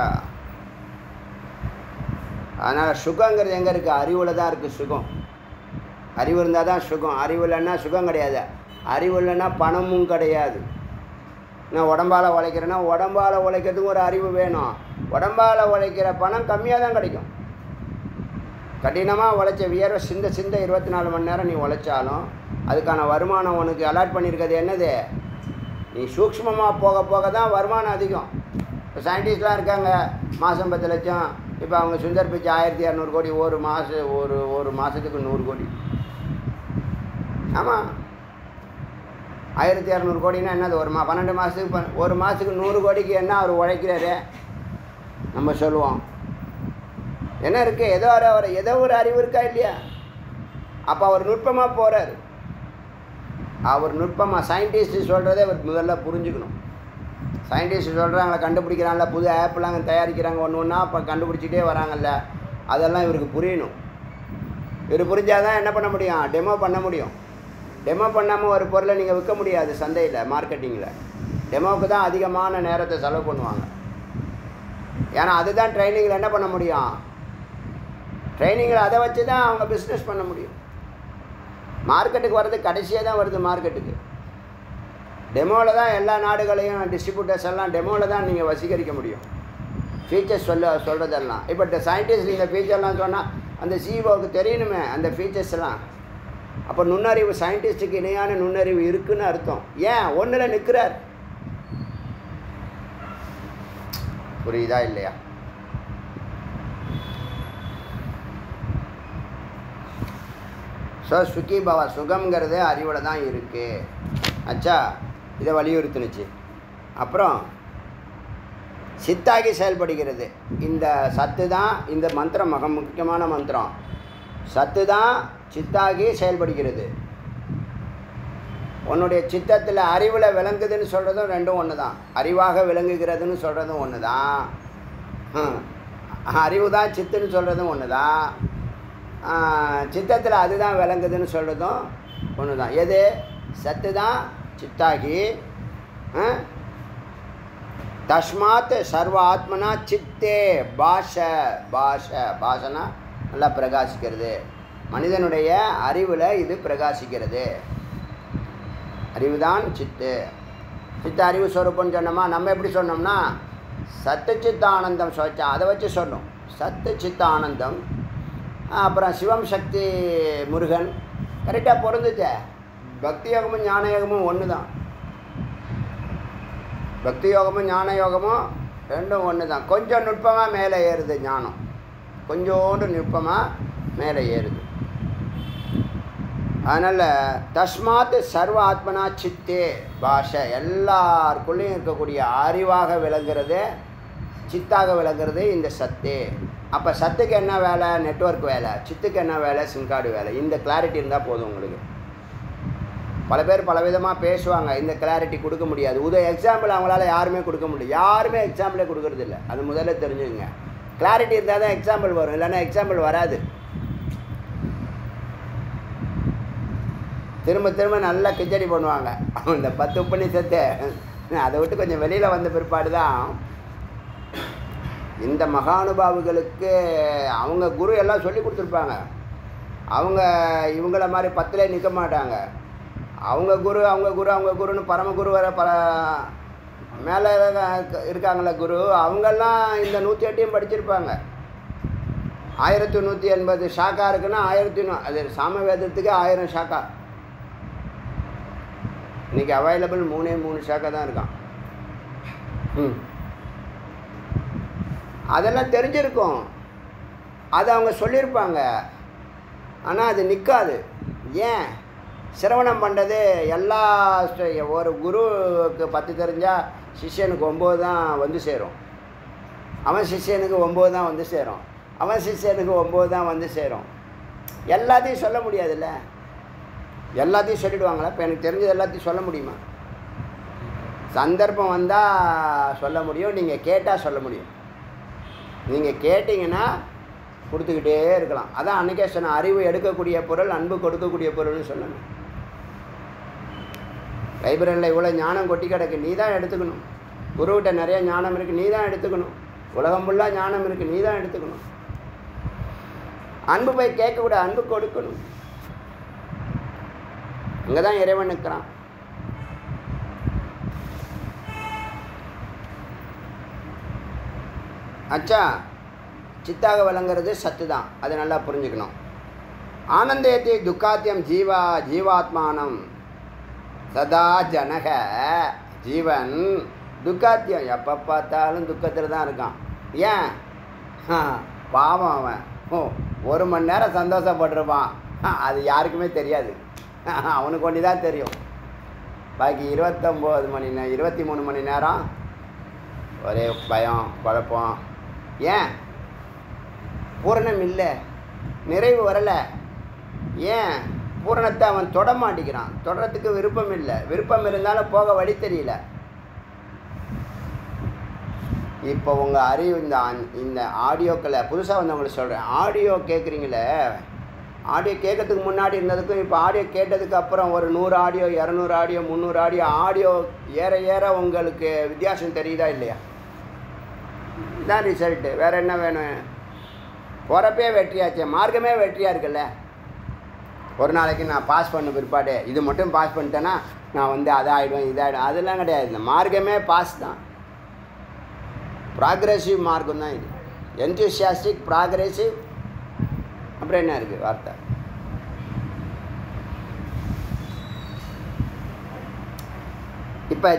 அதனால் சுகங்கிறது எங்கே இருக்குது? அறிவில் தான் இருக்குது சுகம். அறிவு இருந்தால் தான் சுகம். அறிவு இல்லைன்னா சுகம் கிடையாது. அறிவு இல்லைன்னா பணமும் கிடையாது. நான் உடம்பால் உழைக்கிறேன்னா உடம்பால் உழைக்கிறதுக்கு ஒரு அறிவு வேணும். உடம்பால் உழைக்கிற பணம் கம்மியாக தான் கிடைக்கும். கடினமாக உழைச்ச வியர்வை சிந்த சிந்த இருபத்தி நாலு மணி நேரம் நீ உழைச்சாலும் அதுக்கான வருமானம் உனக்கு அலாட் பண்ணியிருக்கிறது என்னது? நீ சூக்ஷ்மமாக போக போக தான் வருமானம் அதிகம். இப்போ சயின்டிஸ்ட்லாம் இருக்காங்க, மாதம் பத்து லட்சம். இப்போ அவங்க சுந்தர் பிச்சை ஆயிரத்தி இரநூறு கோடி ஒரு மாதம், ஒரு ஒரு மாதத்துக்கு நூறு கோடி. ஆமாம், ஆயிரத்தி இரநூறு கோடின்னா என்னது? ஒரு மா பன்னெண்டு மாதத்துக்கு ப ஒரு மாதத்துக்கு நூறு கோடிக்கு என்ன அவர் உழைக்கிறாரு நம்ம சொல்லுவோம். என்ன இருக்குது? ஏதோ ஒரு அவர் ஏதோ ஒரு அறிவு இருக்கா இல்லையா? அப்போ அவர் நுட்பமாக போகிறார். அவர் நுட்பமாக சயின்டிஸ்ட்டு சொல்கிறதே அவர் முதல்ல புரிஞ்சுக்கணும். சயின்டிஸ்ட் சொல்கிறாங்கள, கண்டுபிடிக்கிறாங்கள, புது ஆப்லாம் தயாரிக்கிறாங்க, ஒன்று ஒன்றா அப்போ கண்டுபிடிச்சிட்டே வராங்கல்ல, அதெல்லாம் இவருக்கு புரியணும். இவர் புரிஞ்சால் தான் என்ன பண்ண முடியும்? டெமோ பண்ண முடியும். டெமோ பண்ணாமல் ஒரு பொருளை நீங்கள் விற்க முடியாது சந்தையில், மார்க்கெட்டிங்கில். டெமோவுக்கு தான் அதிகமான நேரத்தை செலவு பண்ணுவாங்க. ஏன்னா அதுதான் ட்ரைனிங்கில் என்ன பண்ண முடியும்? ட்ரைனிங்கில் அதை வச்சு தான் அவங்க பிஸ்னஸ் பண்ண முடியும். மார்க்கெட்டுக்கு வர்றது கடைசியாக தான் வருது. மார்க்கெட்டுக்கு டெமோவில் தான் எல்லா நாடுகளையும் டிஸ்ட்ரிபியூட்டர்ஸ் எல்லாம் டெமோவில் தான் நீங்கள் வசீகரிக்க முடியும். ஃபீச்சர்ஸ் சொல்ல சொல்கிறதெல்லாம். இப்போ சயின்டிஸ்ட் இந்த ஃபீச்சர்லாம் சொன்னால் அந்த சிஇஓவுக்கு தெரியணுமே அந்த ஃபீச்சர்ஸ் எல்லாம். அப்போ நுண்ணறிவு சயின்டிஸ்ட்டுக்கு இணையான நுண்ணறிவு இருக்குன்னு அர்த்தம். ஏன் ஒன்றில் நிற்கிறார்? புரியுதா இல்லையா? ஸோ சுகி பவா, சுகம்ங்கிறது அறிவில் தான் இருக்குது. அச்சா, இதை வலியுறுத்துனுச்சு. அப்புறம் சித்தாகி செயல்படுகிறது. இந்த சத்து தான் இந்த மந்திரம் மிக முக்கியமான மந்திரம். சத்து தான் சித்தாகி செயல்படுகிறது. உன்னுடைய சித்தத்தில் அறிவில் விளங்குதுன்னு சொல்கிறதும் ரெண்டும் ஒன்று தான். அறிவாக விளங்குகிறதுன்னு சொல்கிறதும் ஒன்று தான். அறிவு தான் சித்துன்னு சொல்கிறதும் ஒன்று தான். சித்தத்தில் அதுதான் விளங்குதுன்னு சொல்கிறதும் ஒன்று தான். எது? சத்து தான் சித்தாகி. தஸ்மாத் சர்வ ஆத்மனா சித்தே பாஷ. பாஷ பாஷனா நல்லா பிரகாசிக்கிறது. மனிதனுடைய அறிவில் இது பிரகாசிக்கிறது. அறிவுதான் சித்து. சித்த அறிவு சொரூபம்னு சொன்னோமா? நம்ம எப்படி சொன்னோம்னா சத்து சித்த ஆனந்தம் சொச்சா அதை வச்சு சொன்னோம். சத்து சித்த ஆனந்தம். அப்புறம் சிவம் சக்தி முருகன் கரெக்டாக பொருந்துச்சே. பக்தி யோகமும் ஞான யோகமும் ஒன்று தான். பக்தி யோகமும் ஞான யோகமும் ரெண்டும் ஒன்று தான். கொஞ்சம் நுட்பமாக மேலே ஏறுது ஞானம், கொஞ்சோண்டு நுட்பமாக மேலே ஏறுது. அதனால் தஸ்மாத் சர்வ ஆத்மனா சித்தே பாஷை. எல்லாருக்குள்ளேயும் இருக்கக்கூடிய அறிவாக விளங்குறது, சித்தாக விளங்குறது இந்த சத்தே. அப்போ சத்துக்கு என்ன வேலை? நெட்வொர்க் வேலை. சித்துக்கு என்ன வேலை? சிம் கார்டு வேலை. இந்த கிளாரிட்டி இருந்தால் போதும் உங்களுக்கு. பல பேர் பல விதமாக பேசுவாங்க, இந்த கிளாரிட்டி கொடுக்க முடியாது. உத எக்ஸாம்பிள் அவங்களால யாருமே கொடுக்க முடியாது. யாருமே எக்ஸாம்பிளே கொடுக்கறது இல்லை. அது முதல்ல தெரிஞ்சுங்க. கிளாரிட்டி இருந்தால் தான் எக்ஸாம்பிள் வரும், இல்லைன்னா எக்ஸாம்பிள் வராது. திரும்ப திரும்ப நல்லா கிச்சடி பண்ணுவாங்க. இந்த பத்து உபநிஷத்தை அதை விட்டு கொஞ்சம் வெளியில் வந்த பிற்பாடு தான் இந்த மகானுபாவுகளுக்கு அவங்க குரு எல்லாம் சொல்லி கொடுத்துருப்பாங்க. அவங்க இவங்கள மாதிரி பத்தில் நிற்க மாட்டாங்க. அவங்க குரு அவங்க குரு அவங்க குருன்னு பரமகுரு வர பல மேலே இருக்காங்கள குரு, அவங்கெல்லாம் இந்த நூற்றி எட்டையும் படிச்சிருப்பாங்க. ஆயிரத்தி நூற்றி எண்பது ஷாக்கா இருக்குன்னா ஆயிரத்தி நூ அது சாம வேதத்துக்கு ஆயிரம் ஷாக்கா. இன்றைக்கி அவைலபிள் மூணே மூணு ஷாக்கா தான் இருக்கான். ம் அதெல்லாம் தெரிஞ்சிருக்கும். அது அவங்க சொல்லியிருப்பாங்க. ஆனால் அது நிற்காது. ஏன்? சிரவணம் பண்ணுறது எல்லா ஒரு குருவுக்கு பத்து தெரிஞ்சால் சிஷ்யனுக்கு ஒம்பது தான் வந்து சேரும். அவன் சிஷ்யனுக்கு ஒம்பது தான் வந்து சேரும். அவன் சிஷ்யனுக்கு ஒம்பது தான் வந்து சேரும். எல்லாத்தையும் சொல்ல முடியாதுல்ல. எல்லாத்தையும் சொல்லிவிடுவாங்களா? இப்போ எனக்கு தெரிஞ்சது எல்லாத்தையும் சொல்ல முடியுமா? சந்தர்ப்பம் வந்தால் சொல்ல முடியும். நீங்கள் கேட்டால் சொல்ல முடியும். நீங்கள் கேட்டிங்கன்னா கொடுத்துக்கிட்டே இருக்கலாம். அதான் அன்றைக்கே சொன்னேன், அறிவு எடுக்கக்கூடிய பொருள், அன்பு கொடுக்கக்கூடிய பொருள்னு சொல்லணும். லைப்ரரியில் இவ்வளோ ஞானம் கொட்டி கிடக்கு, நீ தான் எடுத்துக்கணும். குருவிட்ட நிறைய ஞானம் இருக்குது, நீ தான் எடுத்துக்கணும். உலகம் ஃபுல்லாக ஞானம் இருக்குது, நீ தான் எடுத்துக்கணும். அன்பு போய் கேட்கக்கூடாது, அன்பு கொடுக்கணும். இங்கே தான் இறைவன் நிற்கிறான். அச்சா, சித்தாக விளங்குறது சத்து தான், அதை நல்லா புரிஞ்சுக்கணும். ஆனந்தயத்தை துக்காத்தியம் ஜீவா ஜீவாத்மானம் சதா ஜனக. ஜீவன் துக்காத்தியம், எப்போ பார்த்தாலும் துக்கத்தில் தான் இருக்கான். ஏன்? பாவம் அவன். ஓ, ஒரு மணி நேரம் சந்தோஷப்பட்டிருப்பான், அது யாருக்குமே தெரியாது. அவனுக்கு ஒன்று தான் தெரியும். பாக்கி இருபத்தொம்போது மணி நே இருபத்தி மூணு மணி நேரம் ஒரே பயம், குழப்பம். ஏன்? பூரணம் இல்லை, நிறைவு வரலை. ஏன்? பூரணத்தை அவன் தொட மாட்டேங்கிறான். தொடரத்துக்கு விருப்பம் இல்லை. விருப்பம் இருந்தாலும் போக வழி தெரியல. இப்போ உங்கள் அறிவு இந்த இந்த ஆடியோக்களை புதுசாக வந்தவங்களுக்கு சொல்கிறேன். ஆடியோ கேட்குறீங்களே, ஆடியோ கேட்கறதுக்கு முன்னாடி இருந்ததுக்கும் இப்போ ஆடியோ கேட்டதுக்கு அப்புறம் ஒரு நூறு ஆடியோ, இரநூறு ஆடியோ, முந்நூறு ஆடியோ ஆடியோ ஏற ஏற உங்களுக்கு வித்தியாசம் தெரியுதா இல்லையா? இதுதான் ரிசல்ட்டு. வேறு என்ன வேணும்? போகிறப்பே வெற்றியாச்சு, மார்க்கமே வெற்றியாக இருக்குல்ல. ஒரு நாளைக்கு நான் பாஸ் பண்ண பிற்பாடு இது மட்டும் பாஸ் பண்ணிட்டேன்னா நான் வந்து அதாகிடுவேன் இதாகிடும், அதெல்லாம் கிடையாது. இந்த மார்க்கமே பாஸ் தான். ப்ராக்ரெசிவ் மார்க்கம் தான் இது. என்தூசியாஸ்டிக், ப்ராக்ரெசிவ், அப்புறம் என்ன இருக்குது வார்த்தை? இப்போ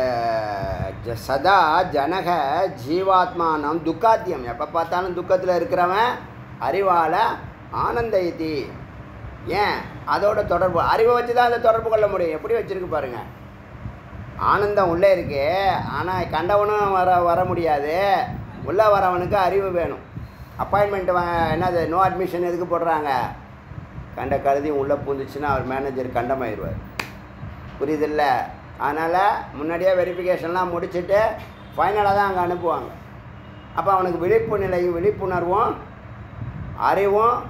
சதா ஜனக ஜீவாத்மானம் துக்காத்தியம், எப்போ பார்த்தாலும் துக்கத்தில் இருக்கிறவன் அறிவால் ஆனந்தயதி. ஏன்? அதோட தொடர்பு, அறிவை வச்சு தான் அதை தொடர்பு கொள்ள முடியும். எப்படி வச்சுருக்கு பாருங்கள். ஆனந்தம் உள்ளே இருக்கு, ஆனால் கண்டவனும் வர வர முடியாது. உள்ளே வரவனுக்கு அறிவு வேணும். அப்பாயின்மெண்ட் என்னது, நோ அட்மிஷன் எதுக்கு போடுறாங்க? கண்ட கழுதியும் உள்ளே பூந்துச்சுன்னா அவர் மேனேஜர் கண்டமாயிடுவார். புரியுதில்ல? அதனால் முன்னாடியே வெரிஃபிகேஷன்லாம் முடிச்சுட்டு ஃபைனலாக தான் அங்கே அனுப்புவாங்க. அப்போ அவனுக்கு விழிப்பு நிலையும் விழிப்புணர்வும் அறிவும்.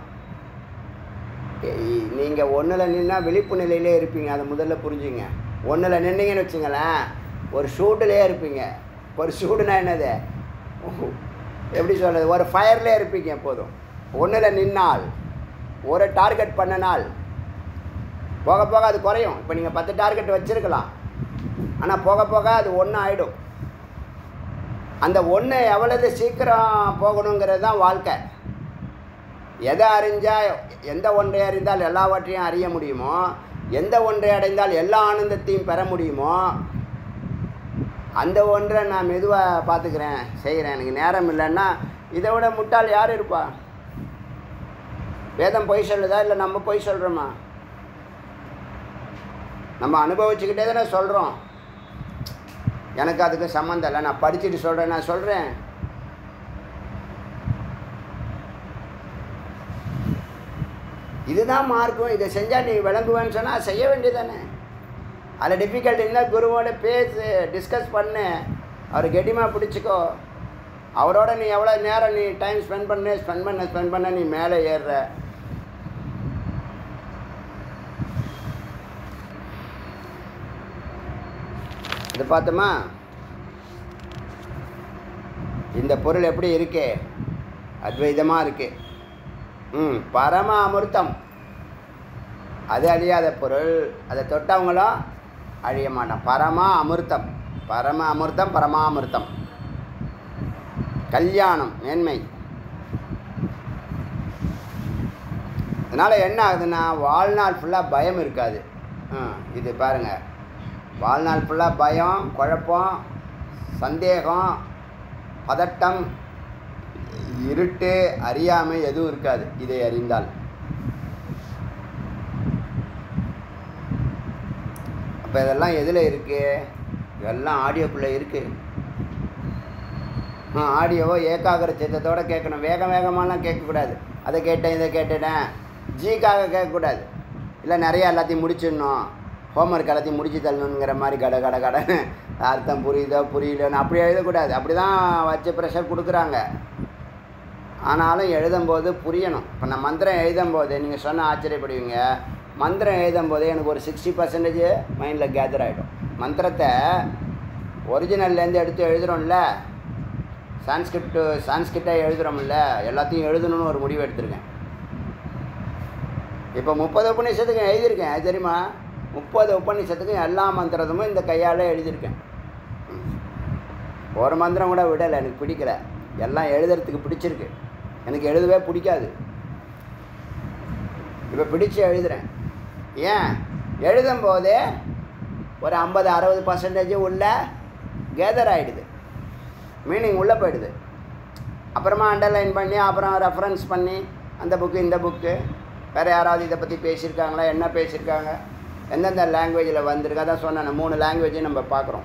நீங்கள் ஒன்றில் நின்னா விழிப்பு நிலையிலே இருப்பீங்க, அதை முதல்ல புரிஞ்சுங்க. ஒன்றில் நின்னீங்கன்னு வச்சுங்களேன், ஒரு ஷூட்டிலே இருப்பீங்க. ஒரு ஷூட்டுனா என்னது, எப்படி சொல்கிறது, ஒரு ஃபயர்லே இருப்பீங்க எப்போதும். ஒன்றில் நின்னால், ஒரு டார்கெட் பண்ணினால் போக போக அது குறையும். இப்போ நீங்கள் பத்து டார்கெட் வச்சுருக்கலாம், ஆனால் போக போக அது ஒன்று ஆகிடும். அந்த ஒன்று எவ்வளவு சீக்கிரம் போகணுங்கிறது தான் வாழ்க்கை. எதை அறிஞ்சால், எந்த ஒன்றை அறிந்தால் எல்லாவற்றையும் அறிய முடியுமோ, எந்த ஒன்றை அடைந்தால் எல்லா ஆனந்தத்தையும் பெற முடியுமோ, அந்த ஒன்றை நான் மெதுவாக பார்த்துக்கிறேன், செய்கிறேன், எனக்கு நேரம் இல்லைன்னா இதை விட முட்டாள் யார் இருப்பா? வேதம் பொய் சொல்லுதா இல்லை நம்ம பொய் சொல்கிறோமா? நம்ம அனுபவிச்சுக்கிட்டே தானே சொல்கிறோம். எனக்கு அதுக்கு சம்மந்தம் இல்லை, நான் படிச்சுட்டு சொல்கிறேன், நான் சொல்கிறேன். இதுதான் மார்க்கும். இதை செஞ்சால் நீ விளங்குவேன்னு சொன்னால் செய்ய வேண்டியதானே. அதில் டிஃபிகல்ட் இருந்தால் குருவோட பேசு, டிஸ்கஸ் பண்ணு, அவர் கெட்டிமாக பிடிச்சிக்கோ. அவரோட நீ எவ்வளோ நேரம் நீ டைம் ஸ்பெண்ட் பண்ணு ஸ்பெண்ட் பண்ண ஸ்பெண்ட் பண்ண நீ மேலே ஏறுற. இது பார்த்தோமா, இந்த பொருள் எப்படி இருக்கு? அத்வைதமாக இருக்கு. ம் பரம அமிர்தம், அது அழியாத பொருள். அதை தொட்டவங்களும் அழிய மாட்டான். பரம அமிர்தம், பரம அமிர்தம், பரமாமிர்தம், கல்யாணம், மேன்மை. அதனால் என்ன ஆகுதுன்னா, வாழ்நாள் ஃபுல்லாக பயம் இருக்காது. இது பாருங்கள், வாழ்நாள் ஃபுல்லாக பயம், குழப்பம், சந்தேகம், பதட்டம், இருட்டு, அறியாமை எதுவும் இருக்காது இதை அறிந்தால். அப்போ இதெல்லாம் எதில் இருக்குது? இதெல்லாம் ஆடியோக்குள்ளே இருக்குது. ஆ ஆடியோவோ ஏகாகிர சித்தத்தோடு கேட்கணும். வேக வேகமாலாம் கேட்கக்கூடாது. அதை கேட்டேன் இதை கேட்டுட்டேன் ஜிக்காக கேட்கக்கூடாது. இல்லை நிறையா எல்லாத்தையும் முடிச்சிடணும், ஹோம்ஒர்க் எல்லாத்தையும் முடிச்சு தள்ளணுங்கிற மாதிரி கட கட கடன்னு அர்த்தம் புரியுதோ புரியலன்னு அப்படி எழுதக்கூடாது. அப்படி தான் வச்சு ப்ரெஷர் கொடுக்குறாங்க. ஆனாலும் எழுதும்போது புரியணும். இப்போ நான் மந்திரம் எழுதும்போது நீங்கள் சொன்ன ஆச்சரியப்படுவீங்க. மந்திரம் எழுதும்போது எனக்கு ஒரு சிக்ஸ்டி பர்சன்டேஜ் மைண்டில் கேதர் ஆகிடும். மந்திரத்தை ஒரிஜினல்லேருந்து எடுத்து எழுதுகிறோம்ல, சான்ஸ்கிரிப்டு சான்ஸ்கிரிட்டாக எழுதுகிறோம்ல, எல்லாத்தையும் எழுதணும்னு ஒரு முடிவு எடுத்திருக்கேன். இப்போ முப்பது உபநிஷத்துக்கும் எழுதியிருக்கேன். அது தெரியுமா? முப்பது உபநிஷத்துக்கும் எல்லா மந்திரமும் இந்த கையால் எழுதியிருக்கேன். ஒரு மந்திரம் கூட விடலை. எனக்கு பிடிக்கல. எல்லாம் எழுதுறதுக்கு பிடிச்சிருக்கு. எனக்கு எழுதவே பிடிக்காது. இப்போ பிடிச்சி எழுதுகிறேன். ஏன்? எழுதும்போதே ஒரு ஐம்பது அறுபது பர்சன்டேஜ் உள்ள கேதர் ஆகிடுது, மீனிங் உள்ளே போயிடுது. அப்புறமா அண்டர்லைன் பண்ணி அப்புறம் ரெஃபரன்ஸ் பண்ணி அந்த புக்கு இந்த புக்கு வேறு யாராவது இதை பற்றி பேசியிருக்காங்களா, என்ன பேசியிருக்காங்க, எந்தெந்த லாங்குவேஜில் வந்திருக்கு. அதான் சொன்னேன், மூணு லாங்குவேஜையும் நம்ம பார்க்குறோம்.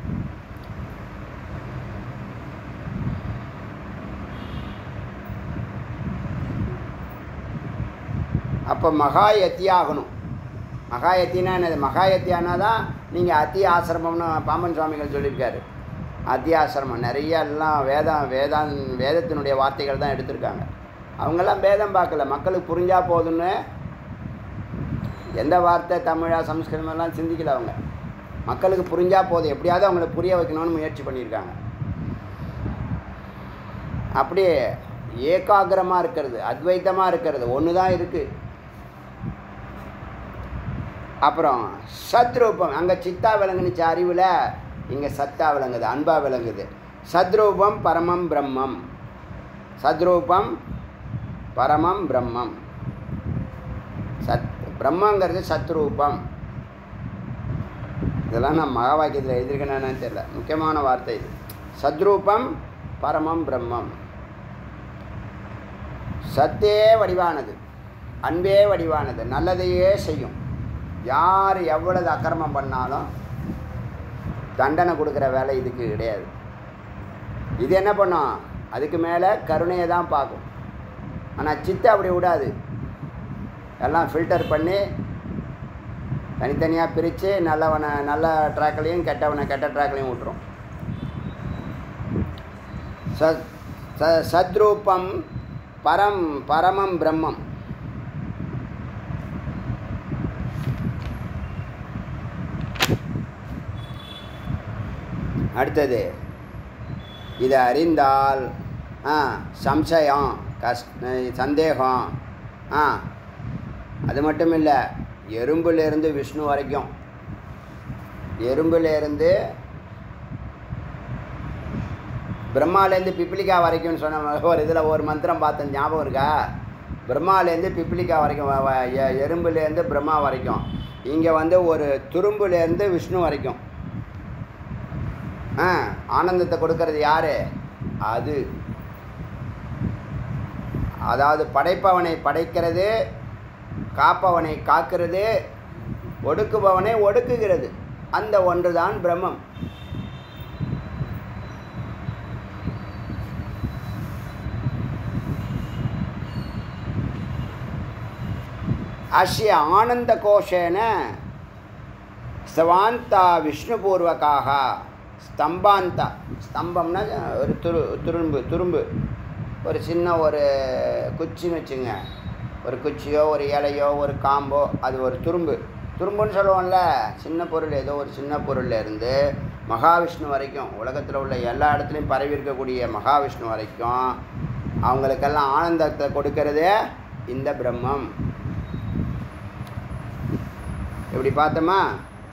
அப்போ மகாயத்தி ஆகணும். மகாயத்தினா என்னது? மகாயத்தியானா தான் நீங்கள் அத்தி ஆசிரமம்னு பாம்பன் சுவாமிகள் சொல்லியிருக்காரு. அத்தி ஆசிரமம் நிறைய எல்லாம் வேதம் வேதான் வேதத்தினுடைய வார்த்தைகள் தான் எடுத்திருக்காங்க. அவங்கெல்லாம் வேதம் பார்க்கல, மக்களுக்கு புரிஞ்சால் போதுன்னு எந்த வார்த்தை தமிழாக சம்ஸ்கிருதமெல்லாம் சிந்திக்கல. அவங்க மக்களுக்கு புரிஞ்சால் போதும், எப்படியாவது அவங்கள புரிய வைக்கணும்னு முயற்சி பண்ணியிருக்காங்க. அப்படியே ஏகாகிரமாக இருக்கிறது, அத்வைத்தமாக இருக்கிறது ஒன்று தான் இருக்குது. அப்புறம் சத்ரூபம், அங்கே சித்தா விளங்குனுச்சு அறிவில், இங்கே சத்தா விளங்குது, அன்பா விளங்குது. சத்ரூபம் பரமம் பிரம்மம். சத்ரூபம் பரமம் பிரம்மம். சத் பிரம்மங்கிறது சத்ரூபம். இதெல்லாம் நான் மகா வாக்கியத்தில் எழுதியிருக்கேன்னு தெரியல, முக்கியமான வார்த்தை இது. சத்ரூபம் பரமம் பிரம்மம். சத்தே வடிவானது, அன்பே வடிவானது, நல்லதையே செய்யும். யார் எவ்வளவு அக்கிரமம் பண்ணாலும் தண்டனை கொடுக்குற வேலை இதுக்கு கிடையாது. இது என்ன பண்ணும்? அதுக்கு மேலே கருணையை தான் பார்க்கும். ஆனால் சித்தை அப்படி விடாது. எல்லாம் ஃபில்டர் பண்ணி தனித்தனியாக பிரித்து நல்லவனை நல்ல ட்ராக்லையும் கெட்டவனை கெட்ட ட்ராக்லையும் விட்டுரும். சத் ச சத்ரூபம் பரம் பரமம் பிரம்மம். அடுத்தது, இதை அறிந்தால் ஆ சம்சயம் கஷ் சந்தேகம் ஆ அது மட்டும் இல்லை, எறும்புலேருந்து விஷ்ணு வரைக்கும், எறும்புலேருந்து பிரம்மாலேருந்து பிப்ளிகா வரைக்கும்னு சொன்ன ஒரு இதில் ஒரு மந்திரம் பார்த்தேன், ஞாபகம் இருக்கா? பிரம்மாலேருந்து பிப்ளிகா வரைக்கும், எறும்புலேருந்து பிரம்மா வரைக்கும். இங்கே வந்து ஒரு துரும்புலேருந்து விஷ்ணு வரைக்கும். ஆ ஆனந்தத்தை கொடுக்கறது யார்? அது. அதாவது படைப்பவனை படைக்கிறது, காப்பவனை காக்கிறது, ஒடுக்குபவனை ஒடுக்குகிறது. அந்த ஒன்று தான் பிரம்மம். அஸ்ய ஆனந்த கோஷேன ஸ்தவாந்தா விஷ்ணுபூர்வகாக ஸ்தம்பாந்தா. ஸ்தம்பம்னா ஒரு துரு துரும்பு துரும்பு ஒரு சின்ன ஒரு குச்சின்னு வச்சுங்க, ஒரு குச்சியோ ஒரு இலையோ ஒரு காம்போ, அது ஒரு துரும்பு. துரும்புன்னு சொல்லுவோம்ல, சின்ன பொருள், ஏதோ ஒரு சின்ன பொருள்லேருந்து மகாவிஷ்ணு வரைக்கும், உலகத்தில் உள்ள எல்லா இடத்துலையும் பரவி இருக்கக்கூடிய மகாவிஷ்ணு வரைக்கும் அவங்களுக்கெல்லாம் ஆனந்தத்தை கொடுக்கறதே இந்த பிரம்மம். எப்படி பார்த்தோமா?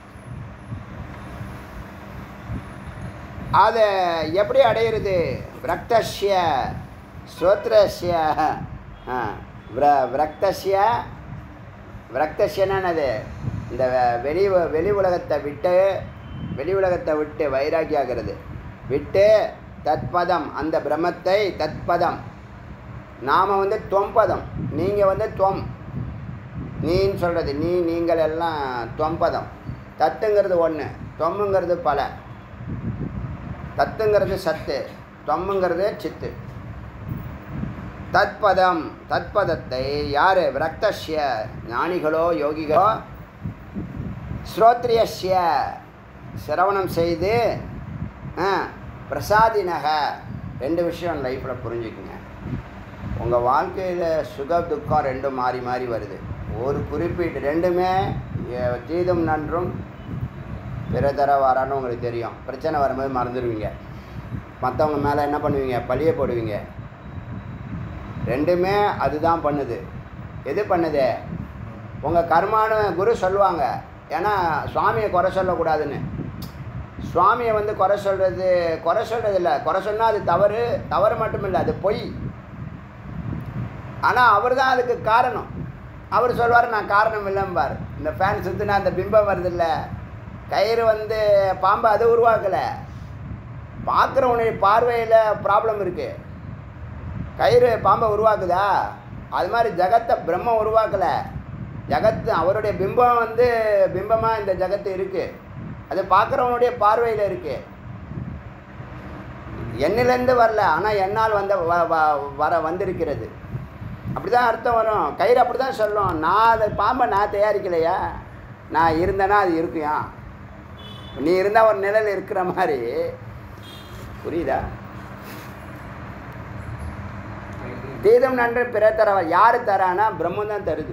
அதை எப்படி அடையிறது? விரக்தஸ்ய ஸ்ரோத்ரஸ்ய விர விரக்தஸ்ய விரக்தஸ்யனது இந்த வெளி வெளி உலகத்தை விட்டு வெளி உலகத்தை விட்டு வைராகியாகிறது விட்டு தத்பதம், அந்த பிரம்மத்தை தத்பதம். நாம் வந்து தொம்பதம், நீங்கள் வந்து தொம், நீன்னு சொல்கிறது நீ, நீங்கள் எல்லாம் தொம்பதம். தத்துங்கிறது ஒன்று, தொம்முங்கிறது பல. தத்துங்கிறது சத்து, தொம்முங்கிறது சித்து. தத்பதம், தத்பதத்தை யார்? விரக்தஸ்ய ஞானிகளோ யோகிகளோ ஸ்ரோத்ரியஸ்ய சிரவணம் செய்து பிரசாதினக. ரெண்டு விஷயம் லைஃப்பில் புரிஞ்சுக்குங்க. உங்கள் வாழ்க்கையில் சுக துக்கம் ரெண்டும் மாறி மாறி வருது. ஒரு குறிப்பிட்டு ரெண்டுமே தீதும் நன்றும் பிறதர வரான்னு உங்களுக்கு தெரியும். பிரச்சனை வரும்போது மறந்துடுவீங்க, மற்றவங்க மேலே என்ன பண்ணுவீங்க? பழிய போடுவீங்க. ரெண்டுமே அதுதான் பண்ணுது. எது பண்ணுது? உங்கள் கர்மானு குரு சொல்லுவாங்க. ஏன்னா சுவாமியை குறை சொல்லக்கூடாதுன்னு. சுவாமியை வந்து குறை சொல்கிறது குறை சொல்கிறது இல்லை, குறை சொன்னால் அது தவறு. தவறு மட்டும் இல்லை, அது பொய். ஆனால் அவர் தான் அதுக்கு காரணம். அவர் சொல்வார் நான் காரணம் இல்லைம்பார். இந்த ஃபேன் சுற்றுனா அந்த பிம்பம் வருதில்ல, கயிறு வந்து பாம்பை அது உருவாக்கலை, பார்க்குறவனுடைய பார்வையில் ப்ராப்ளம் இருக்குது. கயிறு பாம்பை உருவாக்குதா? அது மாதிரி ஜகத்தை பிரம்மம் உருவாக்கலை. ஜகத்து அவருடைய பிம்பம் வந்து பிம்பமாக இந்த ஜகத்து இருக்குது. அது பார்க்குறவனுடைய பார்வையில் இருக்குது. எண்ணிலேருந்து வரல, ஆனால் என்னால் வந்த வர வந்திருக்கிறது. அப்படி தான் அர்த்தம் வரும். கயிறு அப்படி தான் சொல்லும். நான் அதை பாம்பை நான் தயாரிக்கலையா, நான் இருந்தேன்னா அது இருக்குயா. நீ இருந்தால் ஒரு நிழல் இருக்கிற மாதிரி. புரியுதா? தீதம் நன்று பிற தரவ. யார் தரானா? பிரம்மம் தான் தருது.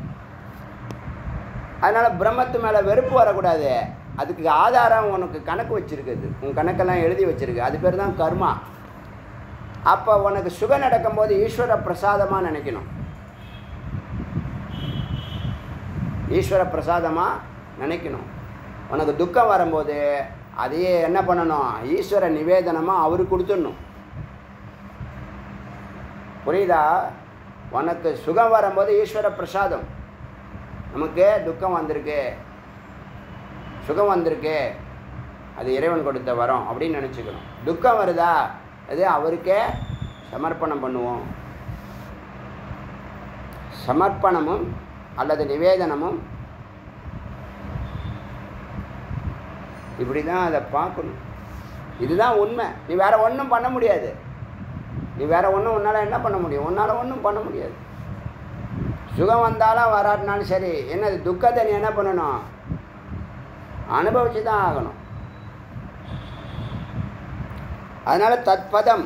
அதனால் பிரம்மத்து மேலே வெறுப்பு வரக்கூடாது. அதுக்கு ஆதாரம் உனக்கு கணக்கு வச்சுருக்குது, உன் கணக்கெல்லாம் எழுதி வச்சுருக்கு. அது பேர் தான் கர்மா. அப்போ உனக்கு சுகம் நடக்கும்போது ஈஸ்வர பிரசாதமாக நினைக்கணும். ஈஸ்வர பிரசாதமாக நினைக்கணும். உனக்கு துக்கம் வரும்போது அதையே என்ன பண்ணணும்? ஈஸ்வர நிவேதனமாக அவருக்கு கொடுத்துடணும். புரியுதா? உனக்கு சுகம் வரும்போது ஈஸ்வர பிரசாதம். நமக்கு துக்கம் வந்திருக்கு, சுகம் வந்திருக்கு, அது இறைவன் கொடுத்த வரோம் அப்படின்னு நினச்சிக்கணும். துக்கம் வருதா, அது அவருக்கே சமர்ப்பணம் பண்ணுவோம். சமர்ப்பணமும் அல்லது நிவேதனமும் இப்படி தான் அதை பார்க்கணும். இதுதான் உண்மை. நீ வேறு ஒன்றும் பண்ண முடியாது. நீ வேறு ஒன்றும் உன்னால் என்ன பண்ண முடியும்? உன்னால் ஒன்றும் பண்ண முடியாது. சுகம் வந்தாலும் வராட்டினாலும் சரி, என்னது துக்கத்தை நீ என்ன பண்ணணும்? அனுபவிச்சு தான் ஆகணும். அதனால் தத்பதம்,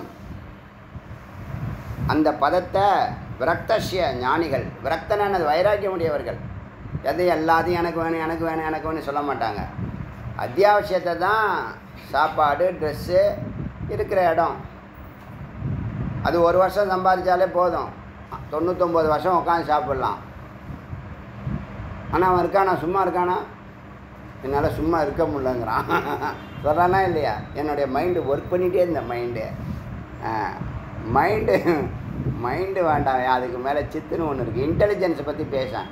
அந்த பதத்தை விரக்தஸ்ய ஞானிகள். விரக்தனானது வைராக்கியம் உடையவர்கள். எது எல்லாத்தையும் எனக்கு வேணும் எனக்கு வேணும் எனக்கு வேணும் சொல்ல மாட்டாங்க. அத்தியாவசியத்தை தான், சாப்பாடு, ட்ரெஸ்ஸு, இருக்கிற இடம், அது ஒரு வருஷம் சம்பாதிச்சாலே போதும். தொண்ணூத்தொம்பது வருஷம் உட்காந்து சாப்பிட்லாம். ஆனால் அவன் இருக்கானா? சும்மா இருக்கானா? என்னால் சும்மா இருக்க முடியலங்கிறான். சொல்கிறானா இல்லையா? என்னுடைய மைண்டு ஒர்க் பண்ணிகிட்டே இருந்த மைண்டு மைண்டு மைண்டு வேண்டாம், அதுக்கு மேலே சித்துன்னு ஒன்று இருக்குது. இன்டெலிஜென்ஸை பற்றி பேசேன்.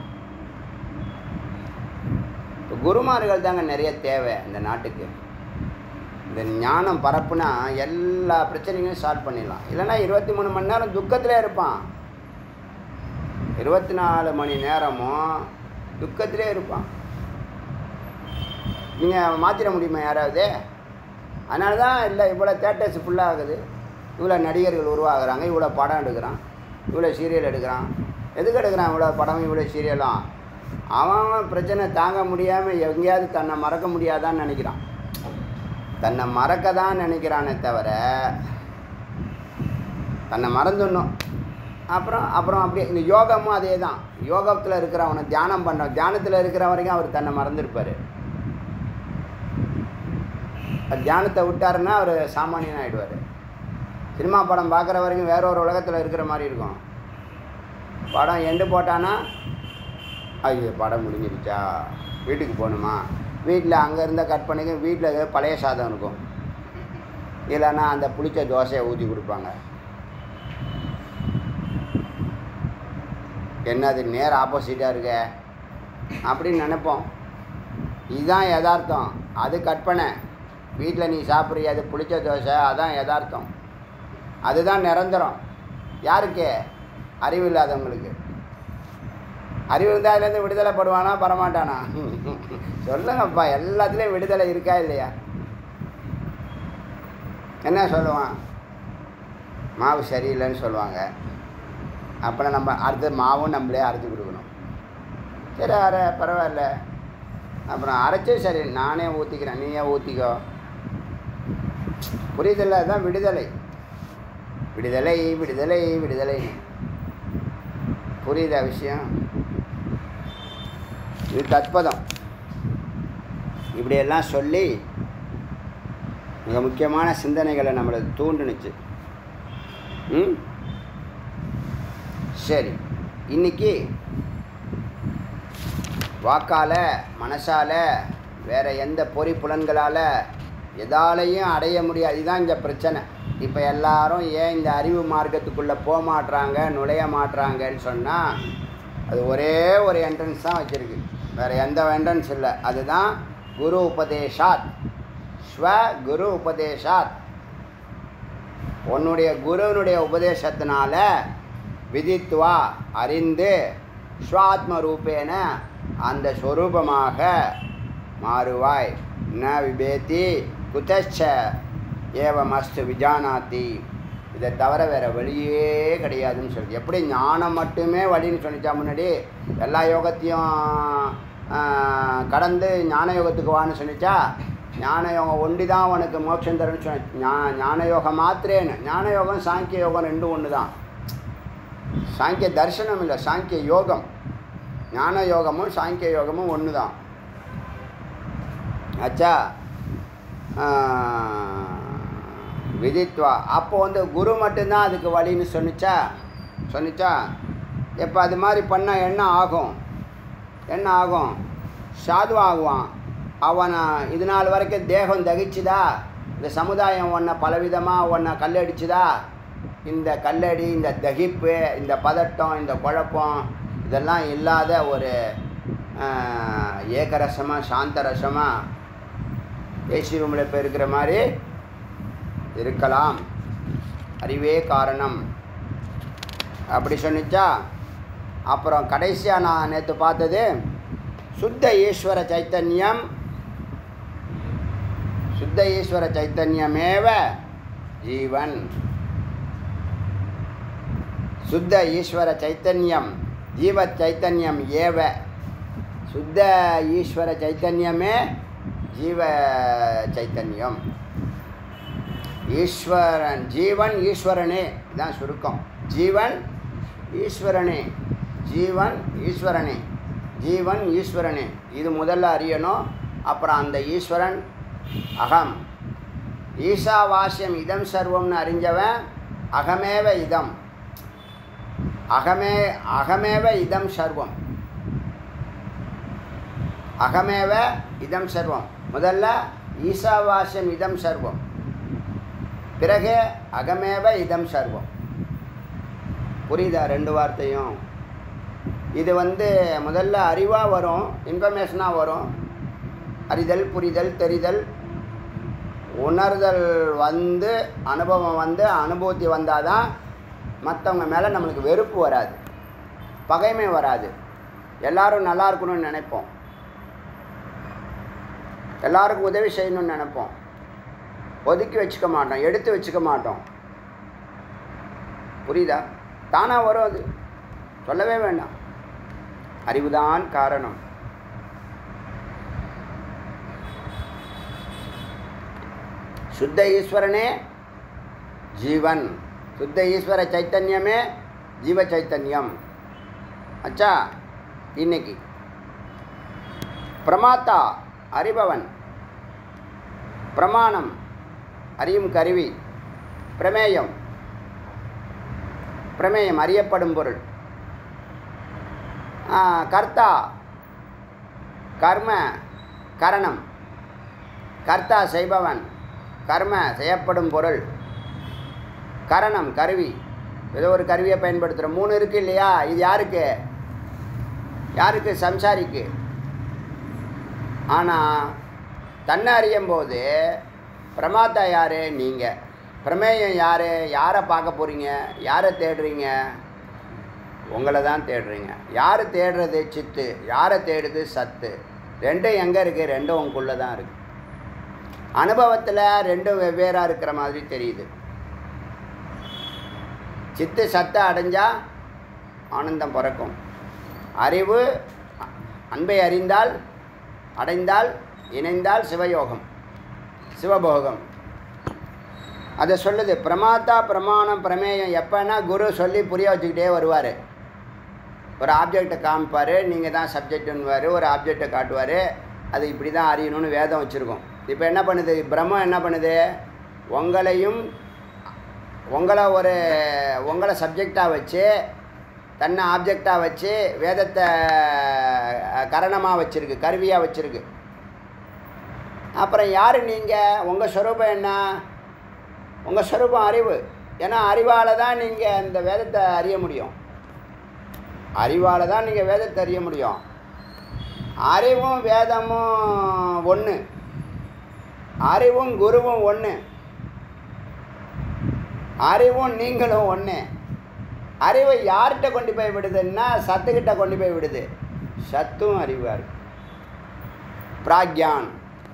இப்போ குருமார்கள் தாங்க நிறைய தேவை இந்த நாட்டுக்கு. இந்த ஞானம் பரப்புனா எல்லா பிரச்சனையும் சால்வ் பண்ணிடலாம். இல்லைன்னா இருபத்தி மூணு மணி நேரம் துக்கத்திலே இருப்பான். இருபத்தி நாலு மணி நேரமும் துக்கத்திலே இருப்பான். நீங்கள் மாற்றிட முடியுமா யாராவது? அதனால தான் இல்லை இவ்வளோ தேட்டர்ஸ் ஃபுல்லாகுது, இவ்வளோ நடிகர்கள் உருவாகிறாங்க, இவ்வளோ படம் எடுக்கிறான், இவ்வளோ சீரியல் எடுக்கிறான். எதுக்கு எடுக்கிறான் இவ்வளோ படம் இவ்வளோ சீரியலும்? அவன் பிரச்சனை தாங்க முடியாமல் எங்கேயாவது தன்னை மறக்க முடியாதான்னு நினைக்கிறான். தன்னை மறக்க தான் நினைக்கிறானே தவிர தன்னை மறந்துடணும். அப்புறம் அப்புறம் அப்படியே இந்த யோகமும் அதே தான். யோகத்தில் இருக்கிறவனை தியானம் பண்ண தியானத்தில் இருக்கிற வரைக்கும் அவர் தன்னை மறந்துருப்பார். தியானத்தை விட்டாருன்னா அவர் சாமானியன் ஆகிடுவார். சினிமா படம் பார்க்குற வரைக்கும் வேற ஒரு உலகத்தில் இருக்கிற மாதிரி இருக்கும். படம் எண்டு போட்டானா ஐயோ படம் முடிஞ்சிருச்சா, வீட்டுக்கு போகணுமா, வீட்டில் அங்கே இருந்தால் கட் பண்ணிக்க, வீட்டில் பழைய சாதம் இருக்கும், இல்லைன்னா அந்த புளிச்ச தோசையை ஊற்றி கொடுப்பாங்க. என்ன அது நேர் ஆப்போசிட்டாக இருக்க அப்படின்னு நினைப்போம். இதுதான் யதார்த்தம். அது கற்பனை. வீட்டில் நீ சாப்பிட்றிய அது புளிச்ச தோசை, அதுதான் யதார்த்தம். அதுதான் நிரந்தரம். யாருக்கு? அறிவு இல்லாதவங்களுக்கு. அறிவு இருந்தால் அதுலேருந்து விடுதலை படுவானா பரமாட்டானா? சொல்லுங்கப்பா, எல்லாத்துலேயும் விடுதலை இருக்கா இல்லையா? என்ன சொல்லுவான்? மாவு சரியில்லைன்னு சொல்லுவாங்க. அப்புறம் நம்ம அடுத்து மாவும் நம்மளே அரைச்சி கொடுக்கணும். சரி அரை பரவாயில்ல, அப்புறம் அரைச்சே சரி நானே ஊற்றிக்கிறேன், நீயே ஊற்றிக்கோ. புரியுதில்ல? அதுதான் விடுதலை. விடுதலை விடுதலை விடுதலை. புரியுதா விஷயம்? இது தத்பதம். இப்படியெல்லாம் சொல்லி மிக முக்கியமான சிந்தனைகளை நம்மளை தூண்டுனுச்சு. ம் சரி, இன்னைக்கு வாக்கால், மனசால், வேறு எந்த பொறி புலன்களால் எதாலையும் அடைய முடியாது. இதுதான் இந்த பிரச்சனை. இப்போ எல்லாரும் ஏன் இந்த அறிவு மார்க்கத்துக்குள்ளே போக மாட்றாங்க, நுழைய மாட்றாங்கன்னு சொன்னால் அது ஒரே ஒரு என்ட்ரன்ஸ் தான் வச்சுருக்கு, வேறு எந்த என்ட்ரன்ஸ் இல்லை. அதுதான் குரு உபதேஷாத். ஸ்வ குரு உபதேஷாத். உன்னுடைய குருவனுடைய உபதேசத்தினால விதித்வா அறிந்து ஸ்வாத்ம ரூபேன அந்த ஸ்வரூபமாக மாறுவாய். ந விபேதி குதச்ச ஏவமஸ்து விஜானாதி. இதை தவிர வேறு வழியே கிடையாதுன்னு சொல்லுது. எப்படி ஞானம் மட்டுமே வழின்னு சொல்லிச்சா முன்னாடி? எல்லா யோகத்தையும் கடந்து ஞான யோகத்துக்கு வான்னு சொல்லிச்சா? ஞான யோகம் ஒண்டி தான் உனக்கு மோட்சம் தருன்னு சொன்ன. ஞா ஞான யோகம் மாத்திரேன்னு. ஞான யோகம் சாங்கிய யோகம் ரெண்டும் ஒன்று தான். சாங்கிய தரிசனம் இல்லை, சாங்கிய யோகம். ஞான யோகமும் சாங்கிய யோகமும் ஒன்று தான். ஆச்சா? விதித்வா. அப்போ வந்து குரு மட்டும்தான் அதுக்கு வழின்னு சொன்னிச்சா சொன்னிச்சா எப்போ அது மாதிரி பண்ணால் என்ன ஆகும்? என்ன ஆகும்? சாதுவாகுவான். அவனை இது நாள் வரைக்கும் தேகம் தகிச்சுதா? இந்த சமுதாயம் ஒன்றை பலவிதமாக ஒன்றை கல்லடிச்சுதா? இந்த கல்லடி, இந்த தகிப்பு, இந்த பதட்டம், இந்த குழப்பம் இதெல்லாம் இல்லாத ஒரு ஏகரசமாக சாந்தரசமாக ஏசி ரூமில் இப்போ இருக்கிற மாதிரி இருக்கலாம். அறிவே காரணம் அப்படி சொன்னிச்சா. அப்புறம் கடைசியாக நான் நேற்று பார்த்தது சுத்த ஈஸ்வர சைத்தன்யம். சுத்த ஈஸ்வர சைத்தன்யமேவ ஜீவன். சுத்த ஈஸ்வர சைத்தன்யம் ஜீவ சைத்தன்யம் ஏவ. சுத்த ஈஸ்வர சைத்தன்யமே ஜீவ சைத்தன்யம். ஈஸ்வரன் ஜீவன் ஈஸ்வரனே. இதுதான் சுருக்கம். ஜீவன் ஈஸ்வரனே. ஜீவன் ஈஸ்வரனே. ஜீவன் ஈஸ்வரனே. இது முதல்ல அறியணும். அப்புறம் அந்த ஈஸ்வரன் அகம். ஈசாவாஸ்யம் இதம் சர்வம்னு அறிஞ்சவன் அகமேவ இதம். அகமே அகமேவ இதம் சர்வம். அகமேவ இதம் சர்வம். முதல்ல ஈசாவாஸ்யம் இதம் சர்வம், பிறகு அகமேவ இதம் சர்வம். புரியுதா ரெண்டு வார்த்தையும்? இது வந்து முதல்ல அறிவாக வரும், இன்ஃபர்மேஷனாக வரும். அறிதல், புரிதல், தெரிதல், உணர்தல் வந்து அனுபவம் வந்து அனுபூதி வந்தால் தான் மற்றவங்க மேலே நம்மளுக்கு வெறுப்பு வராது, பகைமை வராது. எல்லோரும் நல்லா இருக்கணும்னு நினைப்போம், எல்லாருக்கும் உதவி செய்யணும்னு நினைப்போம். ஒதுக்கி வச்சுக்க மாட்டோம், எடுத்து வச்சுக்க மாட்டோம். புரியுதா? தானாக வரும், அது சொல்லவே வேண்டாம். அறிவுதான் காரணம். சுத்த ஈஸ்வரனே ஜீவன். சுத்த ஈஸ்வர சைத்தன்யமே ஜீவ சைத்தன்யம். அச்சா, இன்னைக்கு பிரமாத்தா அறிபவன், பிரமாணம் அறியும் கருவி, பிரமேயம் பிரமேயம் அறியப்படும் பொருள், கர்த்தா கர்ம கரணம், கர்த்தா செய்பவன், கர்ம செய்யப்படும் பொருள், கரணம் கருவி, ஏதோ ஒரு கருவியை பயன்படுத்துகிறோம். மூணு இருக்குது இல்லையா? இது யாருக்கு? யாருக்கு? சம்சாரிக்கு. ஆனால் தன்னை அறியும் போது பிரமாத்தா யார்? நீங்கள். பிரமேயம் யார்? யாரை பார்க்க போகிறீங்க? யாரை தேடுறீங்க? உங்களை தான் தேடுறீங்க. யார் தேடுறது? சித்து. யாரை தேடுது? சத்து. ரெண்டும் எங்கே இருக்குது? ரெண்டும் உங்களுக்குள்ளே தான் இருக்குது. அனுபவத்தில் ரெண்டும் வெவ்வேறாக இருக்கிற மாதிரி தெரியுது. சித்து சத்தை அடைஞ்சால் ஆனந்தம் பிறக்கும். அறிவு அன்பை அறிந்தால் அடைந்தால் இணைந்தால் சிவயோகம், சிவபோகம். அதை சொல்லுது. பிரமாத்தா பிரமாணம் பிரமேயம் எப்போன்னா குரு சொல்லி புரிய வச்சுக்கிட்டே வருவார். ஒரு ஆப்ஜெக்டை காமிப்பார், நீங்கள் தான் சப்ஜெக்டுன்னுவார். ஒரு ஆப்ஜெக்டை காட்டுவார், அது இப்படி தான் அறியணும்னு வேதம் வச்சுருக்கோம். இப்போ என்ன பண்ணுது பிரம்மம்? என்ன பண்ணுது? உங்களையும் உங்களை ஒரு உங்களை சப்ஜெக்டாக வச்சு தன்னை ஆப்ஜெக்டாக வச்சு வேதத்தை கரணமாக வச்சுருக்கு, கருவியாக வச்சுருக்கு. அப்புறம் யார் நீங்கள்? உங்கள் ஸ்வரூபம் என்ன? உங்கள் ஸ்வரூபம் அறிவு. ஏன்னா அறிவால் தான் நீங்கள் அந்த வேதத்தை அறிய முடியும். அறிவால் தான் நீங்கள் வேதத்தை அறிய முடியும். அறிவும் வேதமும் ஒன்று, அறிவும் குருவும் ஒன்று, அறிவும் நீங்களும் ஒன்று. அறிவை யார்கிட்ட கொண்டு போய் விடுதுன்னா சத்துக்கிட்ட கொண்டு போய் விடுது. சத்தும் அறிவார். பிராக்யான்.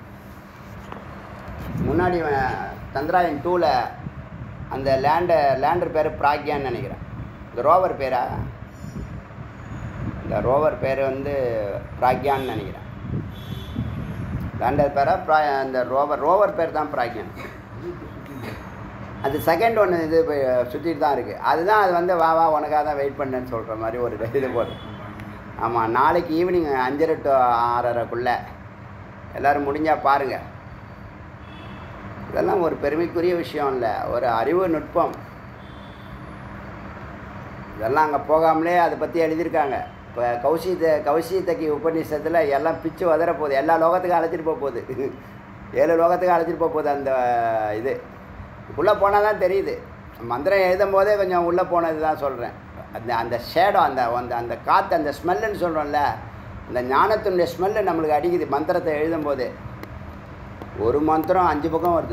முன்னாடி சந்திராயன் டூவில் அந்த லேண்ட லேண்டர் பேர் பிராக்யான்னு நினைக்கிறேன். இந்த ரோவர் பேரா? இந்த ரோவர் பேர் வந்து பிராக்யான்னு நினைக்கிறேன். லேண்டர் பேரா ப்ரா அந்த ரோவர் ரோவர் பேர் தான் பிராக்யான். அது செகண்ட் ஒன்று இது சுற்றிட்டு தான் இருக்குது. அதுதான் அது வந்து வா வா உனக்காக தான் வெயிட் பண்ணேன்னு சொல்கிற மாதிரி ஒரு இது போகுது. ஆமாம், நாளைக்கு ஈவினிங் அஞ்சரை டு ஆறரைக்குள்ளே எல்லோரும் முடிஞ்சால் பாருங்கள். இதெல்லாம் ஒரு பெருமைக்குரிய விஷயம் இல்லை, ஒரு அறிவு நுட்பம். இதெல்லாம் அங்கே போகாமலே அதை பற்றி எழுதியிருக்காங்க. இப்போ கௌசித கௌசித்தக்கி உபநிஷத்தில் எல்லாம் பிச்சு வதற போகுது. எல்லா லோகத்துக்கும் அழைச்சிட்டு போக போகுது. ஏழு லோகத்துக்கும் அழைச்சிட்டு போக போகுது. அந்த இது உள்ளே போனால் தான் தெரியுது. மந்திரம் எழுதும் போதே கொஞ்சம் உள்ளே போனது தான் சொல்கிறேன். அந்த அந்த ஷேடோ, அந்த அந்த அந்த காற்று, அந்த ஸ்மெல்லுன்னு சொல்கிறோம்ல, அந்த ஞானத்தினுடைய ஸ்மெல்லு நம்மளுக்கு அடிக்குது மந்திரத்தை எழுதும் போது. ஒரு மந்திரம் அஞ்சு பக்கம் வருது.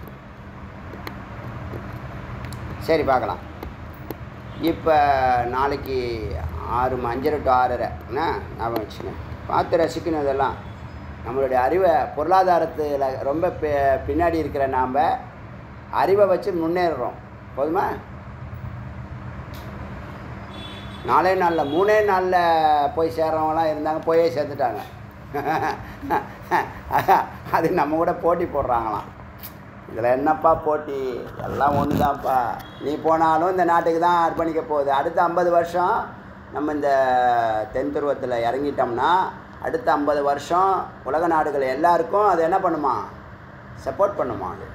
சரி, பார்க்கலாம். இப்போ நாளைக்கு ஆறு அஞ்சரை டு ஆறரை என்ன ஞாபகம் வச்சுக்கேன். பார்த்து ரசிக்கணும். இதெல்லாம் நம்மளுடைய அறிவை, பொருளாதாரத்தில் ரொம்ப பின்னாடி இருக்கிற நாம் அறிவை வச்சு முன்னேறுறோம். போதுமா? நாலே நாளில் மூணே நாளில் போய் சேர்றவங்களாம் இருந்தாங்க, போயே சேர்த்துட்டாங்க. அது நம்ம கூட போட்டி போடுறாங்களாம். இதில் என்னப்பா போட்டி? எல்லாம் ஒன்று தான்ப்பா. நீ போனாலும் இந்த நாட்டுக்கு தான் அர்ப்பணிக்க போகுது. அடுத்த ஐம்பது வருஷம் நம்ம இந்த தென் துருவத்தில் இறங்கிட்டோம்னா அடுத்த ஐம்பது வருஷம் உலக நாடுகள் எல்லாருக்கும் அது என்ன பண்ணுமா? சப்போர்ட் பண்ணுமா? அது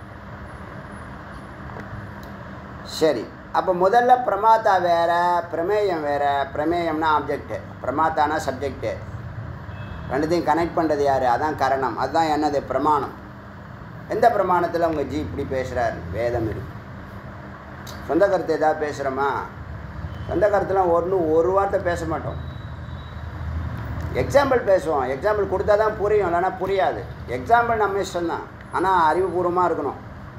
சரி. அப்போ முதல்ல பிரமாத்தா வேறு, பிரமேயம் வேறு. பிரமேயம்னா ஆப்ஜெக்டு, பிரமாத்தானா சப்ஜெக்டு. ரெண்டுத்தையும் கனெக்ட் பண்ணுறது யார்? அதான் கரணம். அதுதான் என்னது? பிரமாணம். எந்த பிரமாணத்தில் உங்கள் ஜி இப்படி பேசுகிறார்? வேதம் இருக்கு. சொந்த கருத்து எதாவது பேசுகிறோமா? சொந்த கருத்துலாம் ஒன்று ஒரு வார்த்தை பேச மாட்டோம். எக்ஸாம்பிள் பேசுவோம். எக்ஸாம்பிள் கொடுத்தா தான் புரியும், இல்லைன்னா புரியாது. எக்ஸாம்பிள் நம்ம இஷ்டம்தான், ஆனால் அறிவுபூர்வமாக இருக்கணும்.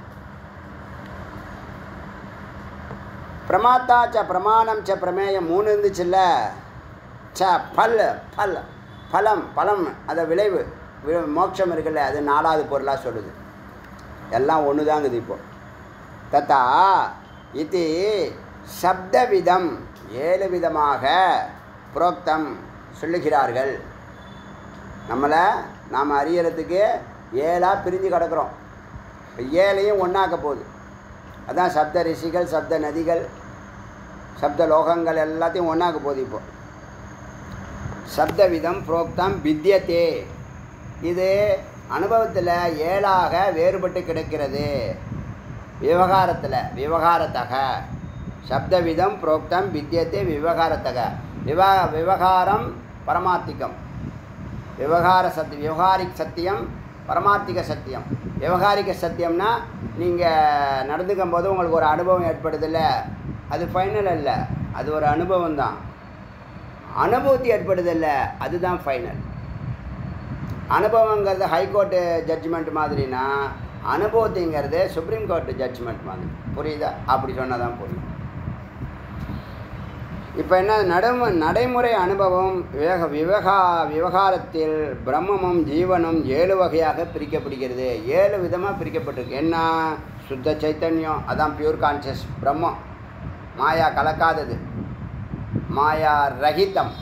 பிரமாத்தா ச பிரமாணம் ச பிரமேயம் மூணு இருந்துச்சுல்ல. ச பல் பல் பலம் பலம் அதை விளைவு மோட்சம் இருக்குல்ல, அது நாலாவது பொருளாக சொல்லுது. எல்லாம் ஒன்று தாங்குது. இப்போ தத்தா இது சப்தவிதம் ஏழு விதமாக புரோக்தம் சொல்லுகிறார்கள். நம்மளை நாம் அறியறதுக்கு ஏழாக பிரிஞ்சு கிடக்கிறோம். இப்போ ஏழையும் ஒன்றாக்க போகுது. அதான் சப்த ரிஷிகள், சப்த நதிகள், சப்த லோகங்கள் எல்லாத்தையும் ஒன்றாக்க போகுது. இப்போ சப்தவிதம் புரோக்தம் வித்யத்தே. இது அனுபவத்தில் ஏழாக வேறுபட்டு கிடக்கிறது. விவகாரத்தில் விவகாரத்தக சப்தவிதம் புரோக்தம் வித்யத்தே விவகாரத்தக. விவா விவகாரம் பரமார்த்திகம். விவகார சத் விவகாரிக் சத்தியம், பரமார்த்திக சத்தியம். விவகாரிக சத்தியம்னா நீங்கள் நடந்துக்கும் போது உங்களுக்கு ஒரு அனுபவம் ஏற்படுதில்ல, அது ஃபைனல் அல்ல, அது ஒரு அனுபவம் தான். அனுபூதி ஏற்படுதில்ல, அதுதான் ஃபைனல். அனுபவங்கிறது ஹைகோர்ட்டு ஜட்ஜ்மெண்ட் மாதிரினா, அனுபவத்திங்கிறது சுப்ரீம் கோர்ட்டு ஜட்ஜ்மெண்ட் மாதிரி. புரியுதா? அப்படி சொன்னால் தான் புரியும். இப்போ என்ன நடைமு நடைமுறை அனுபவம் விவக விவகா விவகாரத்தில் பிரம்மமும் ஜீவனும் ஏழு வகையாக பிரிக்கப்படுகிறது. ஏழு விதமாக பிரிக்கப்பட்டிருக்கு. என்ன? சுத்த சைத்தன்யம், அதான் பியூர் கான்சியஸ் பிரம்மம், மாயா கலக்காதது, மாயா ரஹிதம்,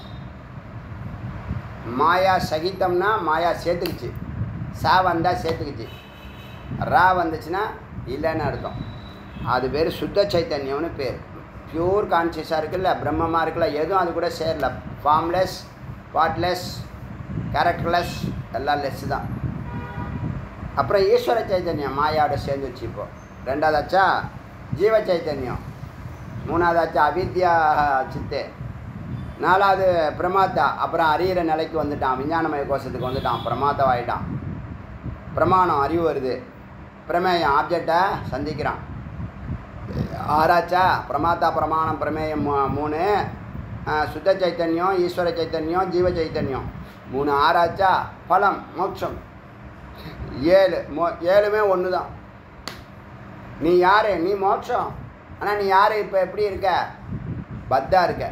மாயா சகிதம்னா மாயா சேர்த்துக்குச்சு, சா வந்தால் சேர்த்துக்குச்சு, ரா வந்துச்சுன்னா இல்லைன்னு அர்த்தம். அது பேர் சுத்த சைத்தன்யம்னு பேர். பியூர் கான்சியஸாக இருக்குல்ல, பிரம்மமாக இருக்குல்ல, எதுவும் அது கூட சேரல. ஃபார்ம்லெஸ், பாட்லெஸ், கேரக்டர்லெஸ், எல்லாம் லெஸ் தான். அப்புறம் ஈஸ்வர சைத்தன்யம் மாயாவோட சேர்ந்துச்சு. இப்போது ரெண்டாவதாச்சா ஜீவ சைத்தன்யம், மூணாவதாச்சா அவித்யா சித்து, நாலாவது பிரமாத்தா. அப்புறம் அறிகிற நிலைக்கு வந்துட்டான், விஞ்ஞானமய கோஷத்துக்கு வந்துட்டான், பிரமாத்தாவாயிட்டான். பிரமாணம் அறிவு வருது, பிரமேயம் ஆப்ஜெக்டை சந்திக்கிறான். ஆறாச்சா பிரமாத்தா பிரமாணம் பிரமேயம் மூணு, சுத்த சைத்தன்யம் ஈஸ்வர சைத்தன்யம் ஜீவ சைத்தன்யம் மூணு. ஆறாச்சா பலம் மோட்சம் ஏழு. மோ ஏழுமே ஒன்று தான். நீ யார்? நீ மோட்சம். ஆனால் நீ யார்? இப்போ எப்படி இருக்க? பத்தா இருக்க.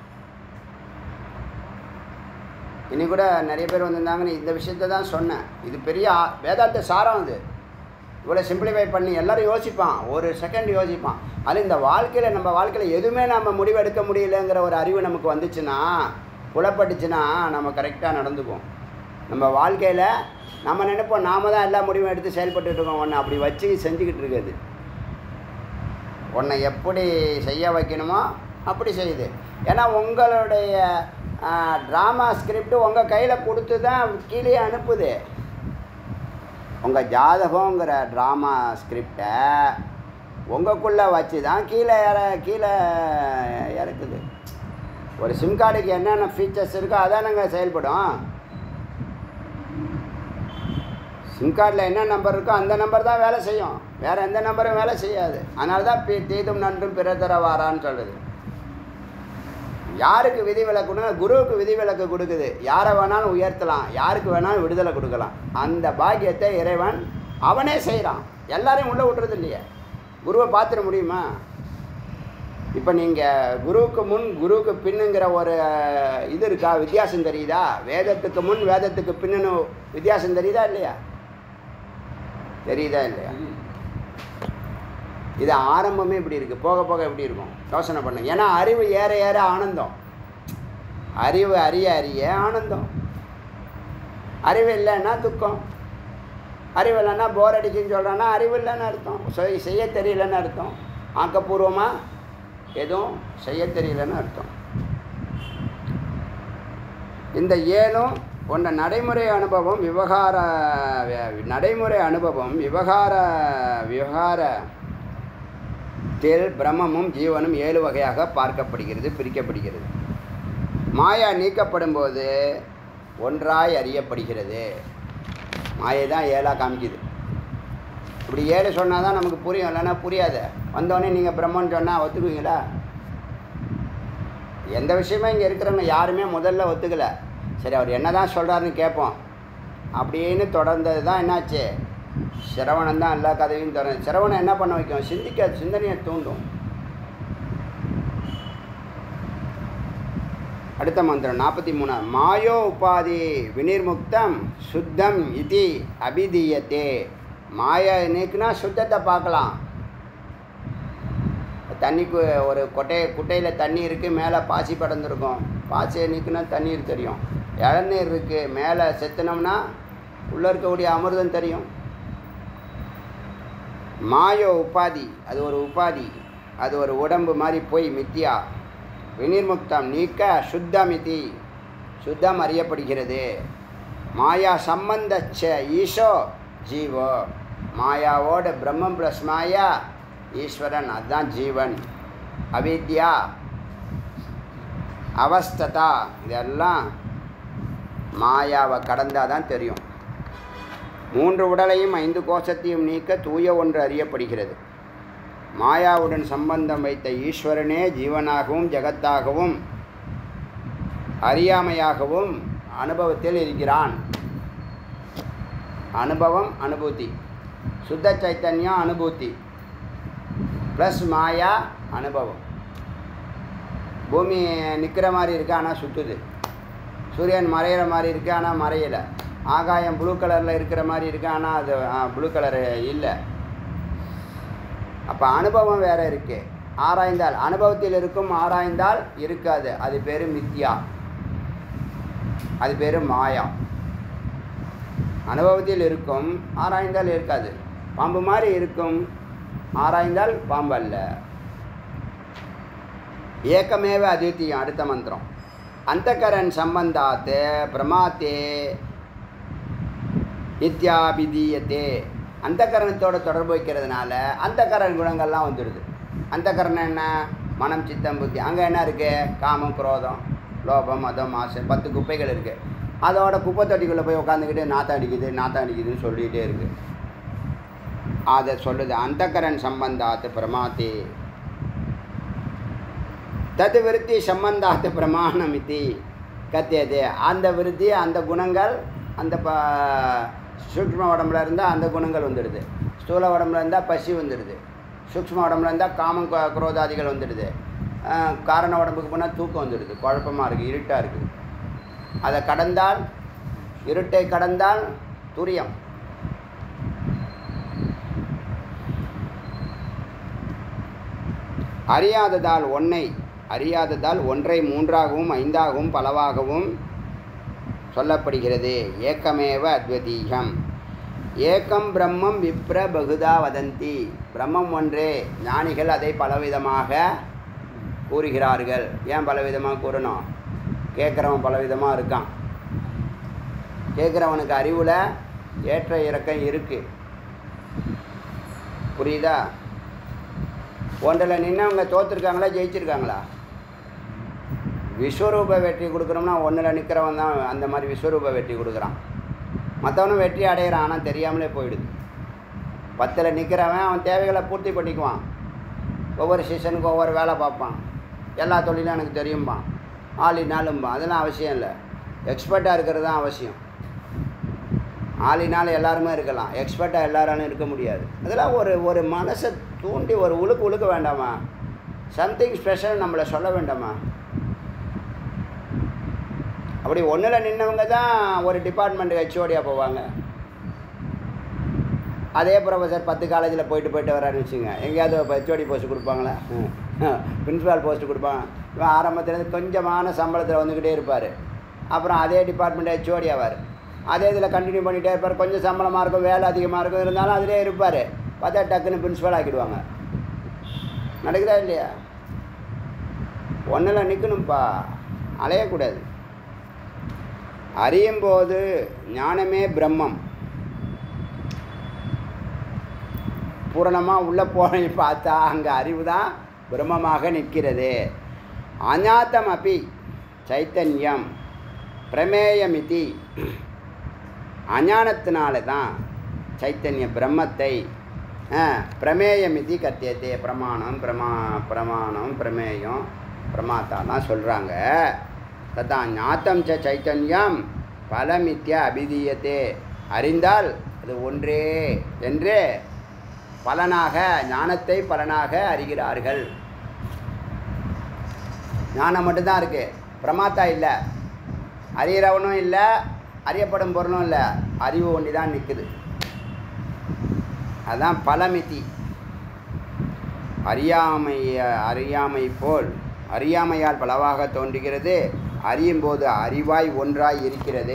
இனி கூட நிறைய பேர் வந்திருந்தாங்கன்னு இந்த விஷயத்தை தான் சொன்னேன். இது பெரிய வேதாந்த சாரம். அது இவ்வளோ சிம்பிளிஃபை பண்ணி எல்லோரும் யோசிப்பான், ஒரு செகண்ட் யோசிப்பான். அது இந்த வாழ்க்கையில் நம்ம வாழ்க்கையில் எதுவுமே நம்ம முடிவெடுக்க முடியலைங்கிற ஒரு அறிவு நமக்கு வந்துச்சுன்னா, புலப்பட்டுச்சுன்னா நம்ம கரெக்டாக நடந்துக்குவோம். நம்ம வாழ்க்கையில் நம்ம நினைப்போம் நாம தான் எல்லா முடிவும் எடுத்து செயல்பட்டுட்டு இருக்கோம். ஒன்று அப்படி வச்சு செஞ்சுக்கிட்டு இருக்குது. உன்னை எப்படி செய்ய வைக்கணுமோ அப்படி செய்யுது. ஏன்னா உங்களுடைய ட்ராமா ஸ்கிரிப்ட் உங்கள் கையில் கொடுத்து தான் கீழே அனுப்புது. உங்கள் ஜாதகங்கிற ட்ராமா ஸ்கிரிப்டை உங்களுக்குள்ளே வச்சு தான் கீழே இற கீழே இறக்குது. ஒரு சிம் கார்டுக்கு என்னென்ன ஃபீச்சர்ஸ் இருக்கோ அதான் நாங்கள் செயல்படும். சிம் கார்டில் என்ன நம்பர் இருக்கோ அந்த நம்பர் தான் வேலை செய்யும், வேறு எந்த நம்பரும் வேலை செய்யாது. அதனால தான் பி தீதும் நன்றும் பிறதர வாரான்னு சொல்கிறது. யாருக்கு விதி விலக்குன்னா குருவுக்கு விதி விலக்கு கொடுக்குது. யாரை வேணாலும் உயர்த்தலாம், யாருக்கு வேணாலும் விடுதலை கொடுக்கலாம். அந்த பாக்கியத்தை இறைவன் அவனே செய்கிறான். எல்லாரையும் உள்ளே விட்டுறது இல்லையே. குருவை பார்த்துட முடியுமா? இப்போ நீங்கள் குருவுக்கு முன் குருவுக்கு பின்னுங்கிற ஒரு இது இருக்கா? வித்தியாசம் தெரியுதா? வேதத்துக்கு முன் வேதத்துக்கு பின்னு வித்தியாசம் தெரியுதா இல்லையா? தெரியுதா இல்லையா? இது ஆரம்பமே இப்படி இருக்குது, போக போக எப்படி இருக்கும் யோசனை பண்ணுங்க. ஏன்னா அறிவு ஏற ஏற ஆனந்தம், அறிவு அறிய அறிய ஆனந்தம். அறிவு இல்லைன்னா துக்கம், அறிவு இல்லைன்னா போர் அடிக்குன்னு சொல்கிறான்னா அறிவு இல்லைன்னு அர்த்தம், செய்ய தெரியலன்னு அர்த்தம், ஆக்கப்பூர்வமாக எதுவும் செய்ய தெரியலன்னு அர்த்தம். இந்த ஏழும் ஒன்ற நடைமுறை அனுபவம் விவகார நடைமுறை அனுபவம் விவகார விவகார தில் பிரம்மமும் ஜீவனும் ஏழு வகையாக பார்க்கப்படுகிறது, பிரிக்கப்படுகிறது. மாயா நீக்கப்படும் போது ஒன்றாய் அறியப்படுகிறது. மாயை தான் ஏழாக காமிக்குது. இப்படி ஏழு சொன்னால் தான் நமக்கு புரியும், இல்லைன்னா புரியாது. வந்தோடனே நீங்கள் பிரம்மன்னு சொன்னால் ஒத்துக்குவீங்களா? எந்த விஷயமே இங்கே இருக்கிறவங்க யாருமே முதல்ல ஒத்துக்கலை. சரி அவர் என்ன தான் சொல்கிறாருன்னு கேட்போம் அப்படின்னு தொடர்ந்தது தான் என்னாச்சு? சிரவணம் தான் எல்லா கதையும் தரும். சிரவணம் என்ன பண்ண வைக்கும்? சிந்திக்க, சிந்தனையை தூண்டும். அடுத்த மந்திரம் நாற்பத்தி மூணு. மாயோ உபாதி வினிர்முக்தம் சுத்தம் இது அபிதீயத்தே. மாயா நீக்குனா சுத்தத்தை பார்க்கலாம். தண்ணிக்கு ஒரு கொட்டை குட்டையில் தண்ணி இருக்குது, மேலே பாசி படர்ந்துருக்கும். பாசியை நீக்குனா தண்ணீர் தெரியும். இளநீர் இருக்குது, மேலே செத்துனோம்னா உள்ளே இருக்கக்கூடிய அமிர்தம் தெரியும். மாயோ உபாதி, அது ஒரு உபாதி, அது ஒரு உடம்பு மாதிரி போய் மித்தியா. வினிர்முக்தம் நீக்க சுத்தமிதி, சுத்தம் அறியப்படுகிறது. மாயா சம்பந்தச்ச ஈஷோ ஜீவோ. மாயாவோட பிரம்மம் ப்ளஸ் மாயா ஈஸ்வரன், அதுதான் ஜீவன். அவித்யா அவஸ்ததா இதெல்லாம் மாயாவை கடந்தால் தான் தெரியும். மூன்று உடலையும் ஐந்து கோஷத்தையும் நீக்க தூய ஒன்று அறியப்படுகிறது. மாயாவுடன் சம்பந்தம் வைத்த ஈஸ்வரனே ஜீவனாகவும் ஜெகத்தாகவும் அறியாமையாகவும் அனுபவத்தில் இருக்கிறான். அனுபவம் அனுபூதி, சுத்த சைத்தன்யம் அனுபூதி ப்ளஸ் மாயா அனுபவம். பூமி நிற்கிற மாதிரி இருக்குது ஆனால் சுற்றுது. சூரியன் மறையிற மாதிரி இருக்குது ஆனால் மறையலை. ஆகாயம் ப்ளூ கலரில் இருக்கிற மாதிரி இருக்குது ஆனால் அது ப்ளூ கலரு இல்லை. அப்போ அனுபவம் வேறு இருக்குது. ஆராய்ந்தால் அனுபவத்தில் இருக்கும், ஆராய்ந்தால் இருக்காது. அது பேர் மித்யா, அது பேர் மாயா. அனுபவத்தில் இருக்கும், ஆராய்ந்தால் இருக்காது. பாம்பு மாதிரி இருக்கும், ஆராய்ந்தால் பாம்பு அல்ல. ஏக்கமேவ அத்விதீயம். அடுத்த மந்திரம். அந்தகரன் சம்பந்தாத் பிரமாத்தே இத்யாபிதீயத்தே. அந்தகரணத்தோட தொடர்பு வைக்கிறதுனால அந்தகரண குணங்கள்லாம் வந்துடுது. அந்தகரணம் என்ன? மனம், சித்தம், புத்தி. அங்கே என்ன இருக்குது? காமம், குரோதம், லோபம், மதம், ஆசை, பத்து குப்பைகள் இருக்குது. அதோட குப்பை தொட்டிக்குள்ளே போய் உட்காந்துக்கிட்டு நாற்றம் அடிக்குது நாற்றம் அடிக்குதுன்னு சொல்லிகிட்டே இருக்குது. அதை சொல்லுது. அந்தகரன் சம்பந்தாத்து பிரமாத்தி தது விருத்தி சம்பந்தாத்து பிரமாணமித்தி கத்தியது. அந்த விருத்தி, அந்த குணங்கள் அந்த ப சூக்ஷ்ம உடம்புல இருந்தால் அந்த குணங்கள் வந்துடுது. ஸ்தூல உடம்புல இருந்தால் பசி வந்துடுது. சூக்ஷ்ம உடம்புல இருந்தால் காமம், குரோதாதிகள் வந்துடுது. காரண உடம்புக்கு போனால் தூக்கம் வந்துடுது. குழப்பமாக இருக்குது, இருட்டாக இருக்குது. அதை கடந்தால், இருட்டை கடந்தால் துரியம். அறியாததால் ஒன்றை அறியாததால் ஒன்றை மூன்றாகவும் ஐந்தாகவும் பலவாகவும் சொல்லப்படுகிறது. ஏக்கமேவ அத்விதீயம். ஏக்கம் பிரம்மம் விப்ர பகுதா வதந்தி. பிரம்மம் ஒன்றே, ஞானிகள் அதை பலவிதமாக கூறுகிறார்கள். ஏன் பலவிதமாக கூறணும்? கேட்குறவன் பலவிதமாக இருக்கான். கேட்குறவனுக்கு அறிவில் ஏற்ற இறக்கம் இருக்குது. புரியுதா? ஒன்றில் நின்னவங்க தோற்றுருக்காங்களா ஜெயிச்சிருக்காங்களா? விஸ்வரூப வெற்றி கொடுக்குறோம்னா ஒன்றில் நிற்கிறவன் தான் அந்த மாதிரி விஸ்வரூப வெற்றி கொடுக்குறான். மற்றவனும் வெற்றி அடைகிறான், ஆனால் தெரியாமலே போயிடுது. பத்தில் நிற்கிறவன் அவன் தேவைகளை பூர்த்தி பண்ணிக்குவான். ஒவ்வொரு சீசனுக்கு ஒவ்வொரு வேலை பார்ப்பான். எல்லா தொழிலும் எனக்கு தெரியும்பான், ஆளினாலும்பான். அதெல்லாம் அவசியம் இல்லை. எக்ஸ்பர்ட்டாக இருக்கிறது தான் அவசியம். ஆளினால் எல்லாருமே இருக்கலாம், எக்ஸ்பர்ட்டாக எல்லாராலும் இருக்க முடியாது. அதெல்லாம் ஒரு ஒரு மனசை தூண்டி ஒரு உழுக்கு உழுக்க வேண்டாமா? சம்திங் ஸ்பெஷல் நம்மளை சொல்ல வேண்டாமா? அப்படி ஒன்றில் நின்னவங்க தான் ஒரு டிபார்ட்மெண்ட்டு ஹெச்ஓடியாக போவாங்க. அதே ப்ரொஃபஸர் பத்து காலேஜில் போயிட்டு போயிட்டு வரான்னு வச்சுங்க, எங்கேயாவது இப்போ ஹெச்ஓடி போஸ்ட்டு கொடுப்பாங்களா? பிரின்ஸிபால் போஸ்ட்டு கொடுப்பாங்க. இவன் ஆரம்பத்துலேருந்து கொஞ்சமான சம்பளத்தில் வந்துக்கிட்டே இருப்பார். அப்புறம் அதே டிபார்ட்மெண்ட் ஹெச்ஓடி ஆவார். அதே இதில் கண்டினியூ பண்ணிகிட்டே இருப்பார். கொஞ்சம் சம்பளமாக இருக்கும், வேலை அதிகமாக இருக்கும், இருந்தாலும் அதிலே இருப்பார். பார்த்தா டக்குன்னு பிரின்ஸிபால் ஆக்கிடுவாங்க. நடக்குதா இல்லையா? ஒன்றில் நிற்கணும்ப்பா, அலையக்கூடாது. அறியும்போது ஞானமே பிரம்மம். பூரணமாக உள்ளே போய் பார்த்தா அங்கே அறிவு தான் பிரம்மமாக நிற்கிறது. அஞாத்தம் அப்பி சைத்தன்யம் பிரமேயமிதி. அஞானத்தினால தான் சைத்தன்ய பிரம்மத்தை பிரமேயமிதி கத்தியத்தே. பிரமாணம், பிரமா பிரமாணம் பிரமேயம் பிரமாத்தாலாம் சொல்கிறாங்க. ததா ஞாத்தம் ச சைத்தன்யம் பலமித்யா அபிதீயத்தே. அறிந்தால் அது ஒன்றே என்று பலனாக, ஞானத்தை பலனாக அறிகிறார்கள். ஞானம் மட்டும்தான் இருக்குது, பிரமாத்தா இல்லை. அறிகிறவனும் இல்லை, அறியப்படும் பொருளும் இல்லை. அறிவு ஒன்றி தான் நிற்குது. அதுதான் பலமிதி. அறியாமை அறியாமை போல் அறியாமையால் பலவாக தோன்றுகிறது. அறியும் போது அறிவாய் ஒன்றாய் இருக்கிறது.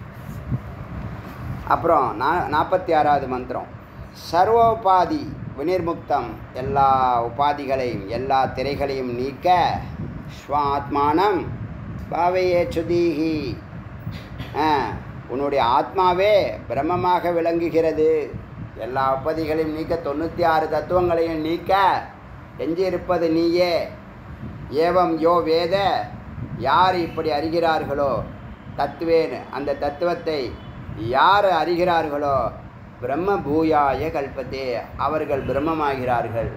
அப்புறம் நா நாற்பத்தி ஆறாவது மந்திரம். சர்வோபாதி வினிர்முக்தம். எல்லா உபாதிகளையும் எல்லா திரைகளையும் நீக்க ஸ்வாத்மானம் பாவையே சுதீஹி. உன்னுடைய ஆத்மாவே பிரம்மமாக விளங்குகிறது. எல்லா உபாதிகளையும் நீக்க, தொண்ணூற்றி ஆறு தத்துவங்களையும் நீக்க எஞ்சி இருப்பது நீயே. ஏவம் யோ வேத. யார் இப்படி அறிகிறார்களோ தத்துவேன், அந்த தத்துவத்தை யார் அறிகிறார்களோ பிரம்ம பூயாய கல்பத்தே, அவர்கள் பிரம்மமாகிறார்கள்.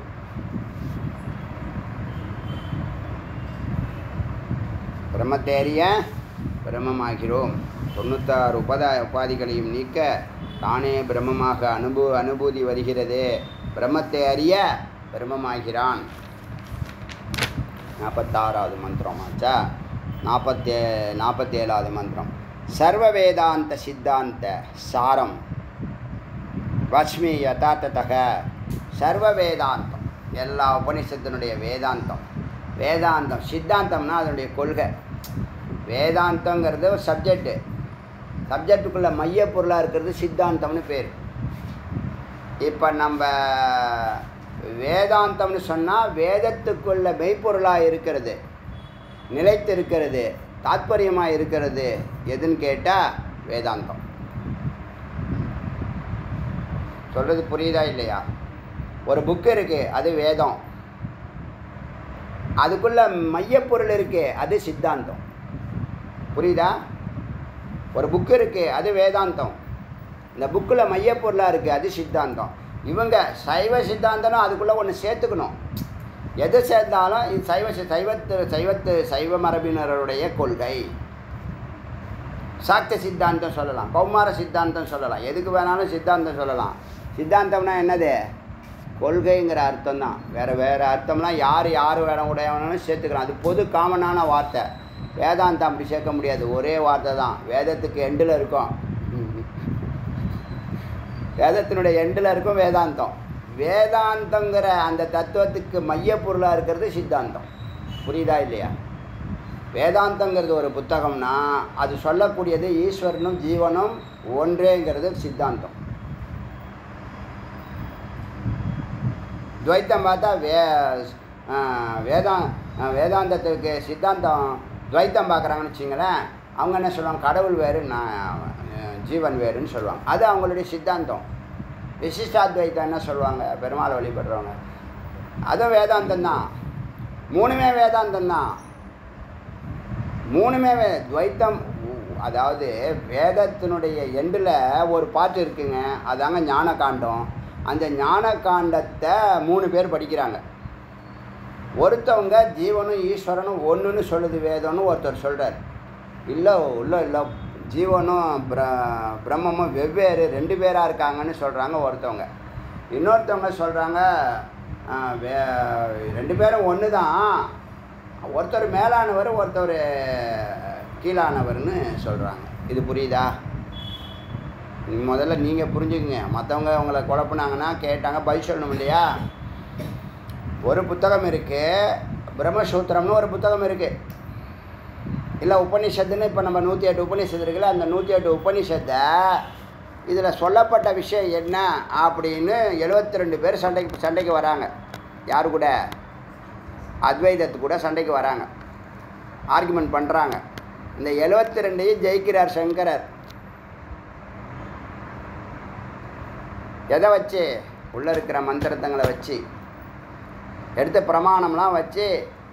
பிரம்மத்தை அறிய பிரம்மமாகிறோம். தொண்ணூத்தாறு உபதா உபாதிகளையும் நீக்க தானே பிரம்மமாக அனுபூ அனுபூதி வருகிறது. பிரம்மத்தை அறிய பிரம்மமாகிறான். நாற்பத்தாறாவது மந்திரமாச்சா? நாற்பத்தே நாற்பத்தேழாவது மந்திரம். சர்வ வேதாந்த சித்தாந்த சாரம் வஸ்மி யதார்த்தக. சர்வ வேதாந்தம் எல்லா உபனிஷத்தினுடைய வேதாந்தம். வேதாந்தம் சித்தாந்தம்னா அதனுடைய கொள்கை. வேதாந்தங்கிறது ஒரு சப்ஜெக்டு. சப்ஜெக்டுக்குள்ளே மையப்பொருளாக இருக்கிறது சித்தாந்தம்னு பேர். இப்போ நம்ம வேதாந்தம்னு சொன்னால் வேதத்துக்குள்ள மெய்ப்பொருளாக இருக்கிறது, நிலைத்து இருக்கிறது, தாத்பரியமாக இருக்கிறது எதுன்னு கேட்டால் வேதாந்தம். சொல்கிறது புரியுதா இல்லையா? ஒரு புக்கு இருக்குது, அது வேதம். அதுக்குள்ள மையப்பொருள் இருக்குது, அது சித்தாந்தம். புரியுதா? ஒரு புக்கு இருக்குது, அது வேதாந்தம். இந்த புக்கில் மையப்பொருளாக இருக்குது, அது சித்தாந்தம். இவங்க சைவ சித்தாந்தம்னா அதுக்குள்ளே ஒன்று சேர்த்துக்கணும். எது சேர்ந்தாலும் இது சைவ சைவத்து சைவத்து சைவ மரபினருடைய கொள்கை. சாக்த சித்தாந்தம் சொல்லலாம், கௌமார சித்தாந்தம் சொல்லலாம், எதுக்கு வேணாலும் சித்தாந்தம் சொல்லலாம். சித்தாந்தம்னா என்னது? கொள்கைங்கிற அர்த்தம் தான். வேறு வேறு அர்த்தம்லாம் யார் யார் வேணும் உடையவனாலும் சேர்த்துக்கலாம். அது பொது காமனான வார்த்தை. வேதாந்தம் அப்படி சேர்க்க முடியாது, ஒரே வார்த்தை தான். வேதத்துக்கு எண்டில் இருக்கும், வேதத்தினுடைய எண்டில் இருக்கும் வேதாந்தம். வேதாந்தங்கிற அந்த தத்துவத்துக்கு மையப்பொருளாக இருக்கிறது சித்தாந்தம். புரியுதா இல்லையா? வேதாந்தங்கிறது ஒரு புத்தகம்னா அது சொல்லக்கூடியது ஈஸ்வரனும் ஜீவனும் ஒன்றேங்கிறது சித்தாந்தம். துவைத்தம் பார்த்தா வே வேதா வேதாந்தத்துக்கு சித்தாந்தம் துவைத்தம் பார்க்குறாங்கன்னு வச்சிங்களேன், அவங்க என்ன சொல்லுவாங்க? கடவுள் வேறு, நான் ஜீவன் வேறுன்னு சொல்லுவாங்க. அது அவங்களுடைய சித்தாந்தம். விசிஷ்டாத்வைத்தம் என்ன சொல்லுவாங்க? பெருமாளை வழிபடுறவங்க, அதுவும் வேதாந்தம் தான். மூணுமே வேதாந்தம் தான். மூணுமே வே துவைத்தம். அதாவது வேதத்தினுடைய எண்டில் ஒரு பாட்டு இருக்குங்க, அதாங்க ஞான காண்டம். அந்த ஞான காண்டத்தை மூணு பேர் படிக்கிறாங்க. ஒருத்தவங்க ஜீவனும் ஈஸ்வரனும் ஒன்றுன்னு சொல்லுது வேதம்னு ஒருத்தர் சொல்கிறார். இல்லை இல்லை இல்லை, ஜீவனும் பிர பிரம்மமும் வெவ்வேறு, ரெண்டு பேராக இருக்காங்கன்னு சொல்கிறாங்க ஒருத்தவங்க. இன்னொருத்தவங்க சொல்கிறாங்க வே ரெண்டு பேரும் ஒன்று தான், ஒருத்தர் மேலானவர் ஒருத்தர் கீழானவர்னு சொல்கிறாங்க. இது புரியுதா? முதல்ல நீங்கள் புரிஞ்சுக்குங்க. மற்றவங்க அவங்கள குழப்பினாங்கன்னா கேட்டாங்க பதில் சொல்லணும் இல்லையா? ஒரு புத்தகம் இருக்குது, பிரம்மசூத்திரம்னு ஒரு புத்தகம் இருக்குது. இல்லை உபநிஷத்துன்னு இப்போ நம்ம நூற்றி எட்டு உபநிஷத்து இருக்குல்ல, அந்த நூற்றி எட்டு உபநிஷத்தை இதில் சொல்லப்பட்ட விஷயம் என்ன அப்படின்னு எழுபத்தி ரெண்டு பேர் சண்டைக்கு சண்டைக்கு வராங்க. யாரு கூட? அத்வைதத்து கூட சண்டைக்கு வராங்க, ஆர்குமெண்ட் பண்ணுறாங்க. இந்த எழுபத்தி ரெண்டையும் ஜெயிக்கிறார் சங்கரர். எதை வச்சு? உள்ளே இருக்கிற மந்திரத்தங்களை வச்சு, எடுத்த பிரமாணம்லாம் வச்சு,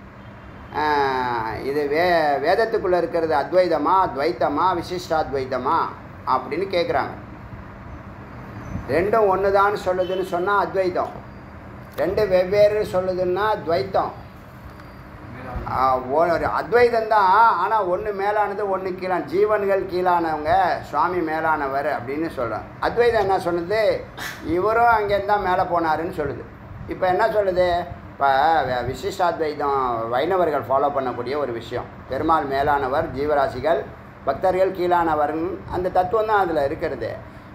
இது வே வேதத்துக்குள்ளே இருக்கிறது அத்வைதமா துவைத்தமா விசிஷ்டாத்வைத்தமா அப்படின்னு கேட்குறாங்க. ரெண்டும் ஒன்று தான் சொல்லுதுன்னு சொன்னால் அத்வைத்தம், ரெண்டு வெவ்வேறு சொல்லுதுன்னா துவைத்தம். ஒரு அத்வைதம் தான், ஆனால் ஒன்று மேலானது ஒன்று கீழான, ஜீவன்கள் கீழானவங்க, சுவாமி மேலானவர் அப்படின்னு சொல்கிறோம். அத்வைதம் என்ன சொல்லுது? இவரும் அங்கேருந்து தான் மேலே போனாருன்னு சொல்லுது. இப்போ என்ன சொல்லுது? இப்போ விசிஷ்டாத்வைதம் வைணவர்கள் ஃபாலோ பண்ணக்கூடிய ஒரு விஷயம். பெருமாள் மேலானவர், ஜீவராசிகள் பக்தர்கள் கீழானவர்னு அந்த தத்துவம் தான் அதில் இருக்கிறது.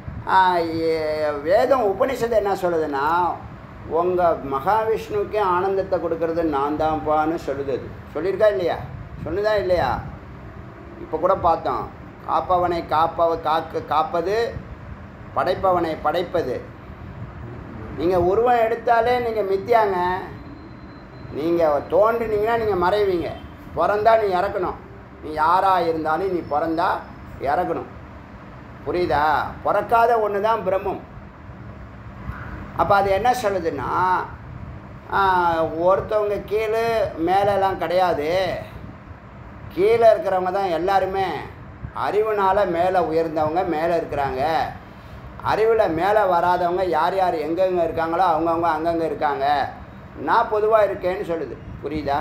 வேதம் உபனிஷத்து என்ன சொல்லுதுன்னா, உங்கள் மகாவிஷ்ணுக்கே ஆனந்தத்தை கொடுக்கறது நான் தான்ப்பான்னு சொல்லுது. அது சொல்லியிருக்கா இல்லையா? சொன்னதா இல்லையா? இப்போ கூட பார்த்தோம், காப்பவனை காப்பவ காக்க காப்பது, படைப்பவனை படைப்பது. நீங்கள் உருவம் எடுத்தாலே நீங்கள் மித்தியாங்க. நீங்கள் தோன்றினீங்கன்னா நீங்கள் மறைவீங்க. பிறந்தா நீ இறக்கணும். நீ யாராக இருந்தாலும் நீ பிறந்தா இறக்கணும். புரியுதா? பிறக்காத ஒன்று தான் பிரம்மம். அப்போ அது என்ன சொல்லுதுன்னா, ஒருத்தவங்க கீழே மேலெல்லாம் கிடையாது, கீழே இருக்கிறவங்க தான் எல்லாருமே. அறிவுனால் மேலே உயர்ந்தவங்க மேலே இருக்கிறாங்க, அறிவில் மேலே வராதவங்க யார் யார் எங்கெங்கே இருக்காங்களோ அவங்கவுங்க அங்கங்கே இருக்காங்க. நான் பொதுவாக இருக்கேன்னு சொல்லுது. புரியுதா?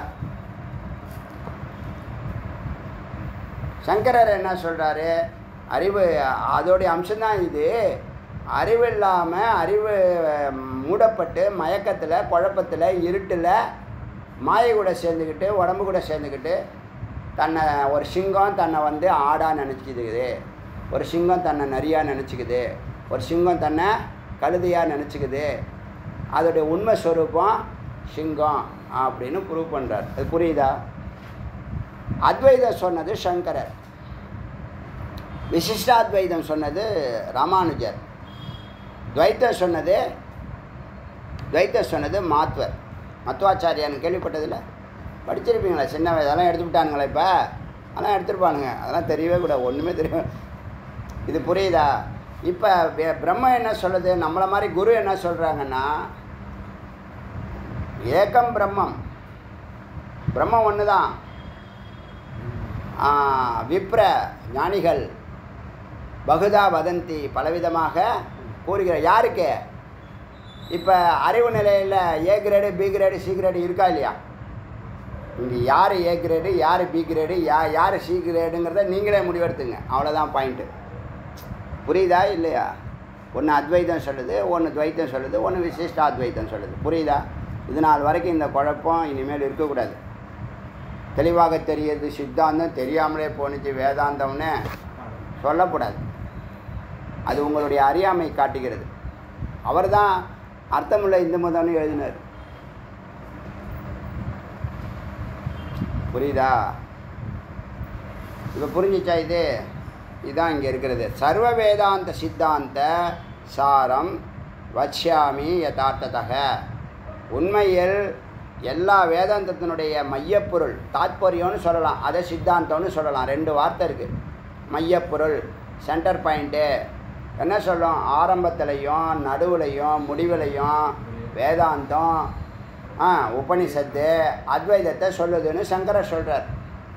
சங்கரர் என்ன சொல்கிறாரு? அறிவு அதோடைய அம்சம்தான் இது. அறிவு இல்லாமல், அறிவு மூடப்பட்டு மயக்கத்தில், குழப்பத்தில், இருட்டில் மாயை கூட சேர்ந்துக்கிட்டு உடம்பு கூட சேர்ந்துக்கிட்டு தன்னை ஒரு சிங்கம் தன்னை வந்து ஆடாக நினச்சிக்குது, ஒரு சிங்கம் தன்னை நரியாக நினச்சிக்குது, ஒரு சிங்கம் தன்னை கழுதையாக நினச்சிக்குது. அதோடைய உண்மை ஸ்வரூபம் சிங்கம் அப்படின்னு ப்ரூவ் பண்ணுறார். அது புரியுதா? அத்வைதம் சொன்னது சங்கரர், விசிஷ்டாத்வைதம் சொன்னது ராமானுஜர், துவைத்தம் சொன்னது துவைத்தம் சொன்னது மாத்வர். மத்வாச்சாரியான்னு கேள்விப்பட்டதில்லை? படிச்சிருப்பீங்களா? சின்ன வயது அதெல்லாம் எடுத்து விட்டானுங்களா? இப்போ அதெல்லாம் எடுத்துருப்பானுங்க. அதெல்லாம் தெரியவே கூட ஒன்றுமே தெரியும். இது புரியுதா? இப்போ பிரம்மம் என்ன சொல்லுது, நம்மளை மாதிரி குரு என்ன சொல்கிறாங்கன்னா, ஏகம் பிரம்மம், பிரம்மம் ஒன்று தான். விப்ர ஞானிகள் பகுதா வதந்தி பலவிதமாக கூறுகிற யாருக்கு? இப்போ அறிவு நிலையில் A grade B grade C grade இருக்கா இல்லையா? இங்கே யார் ஏ கிரேடு யார் பி கிரேடு யா யார் சி கிரேடுங்கிறத நீங்களே முடிவெடுத்துங்க. அவ்வளோதான் பாயிண்ட்டு. புரியுதா இல்லையா? ஒன்று அத்வைதம் சொல்லுது, ஒன்று துவைத்தம் சொல்லுது, ஒன்று விசிஷ்டாத்வைத்தம் சொல்லுது. புரியுதா? இது நாள் வரைக்கும் இந்த குழப்பம் இனிமேல் இருக்கக்கூடாது. தெளிவாக தெரியுது சித்தாந்தம், தெரியாமலே போணுச்சு வேதாந்தம்னு சொல்லக்கூடாது. அது உங்களுடைய அறியாமை காட்டுகிறது. அவர் தான் அர்த்தமுள்ள இந்து மதம்னு எழுதினார். புரியுதா? இப்போ புரிஞ்சிச்சா? இது இதுதான் இங்கே இருக்கிறது. சர்வ வேதாந்த சித்தாந்த சாரம் வச்சாமி யதார்த்ததக. உண்மையில் எல்லா வேதாந்தத்தினுடைய மையப்பொருள் தாத்பரியம்னு சொல்லலாம், அதை சித்தாந்தம்னு சொல்லலாம். ரெண்டு வார்த்தை இருக்குது. மையப்பொருள் சென்டர் பாயிண்ட்டு என்ன சொல்லும்? ஆரம்பத்துலேயும் நடுவுலையும் முடிவுலையும் வேதாந்தம் ஆ உபனிஷத்து அத்வைதத்தை சொல்லுதுன்னு சங்கரர் சொல்கிறார்.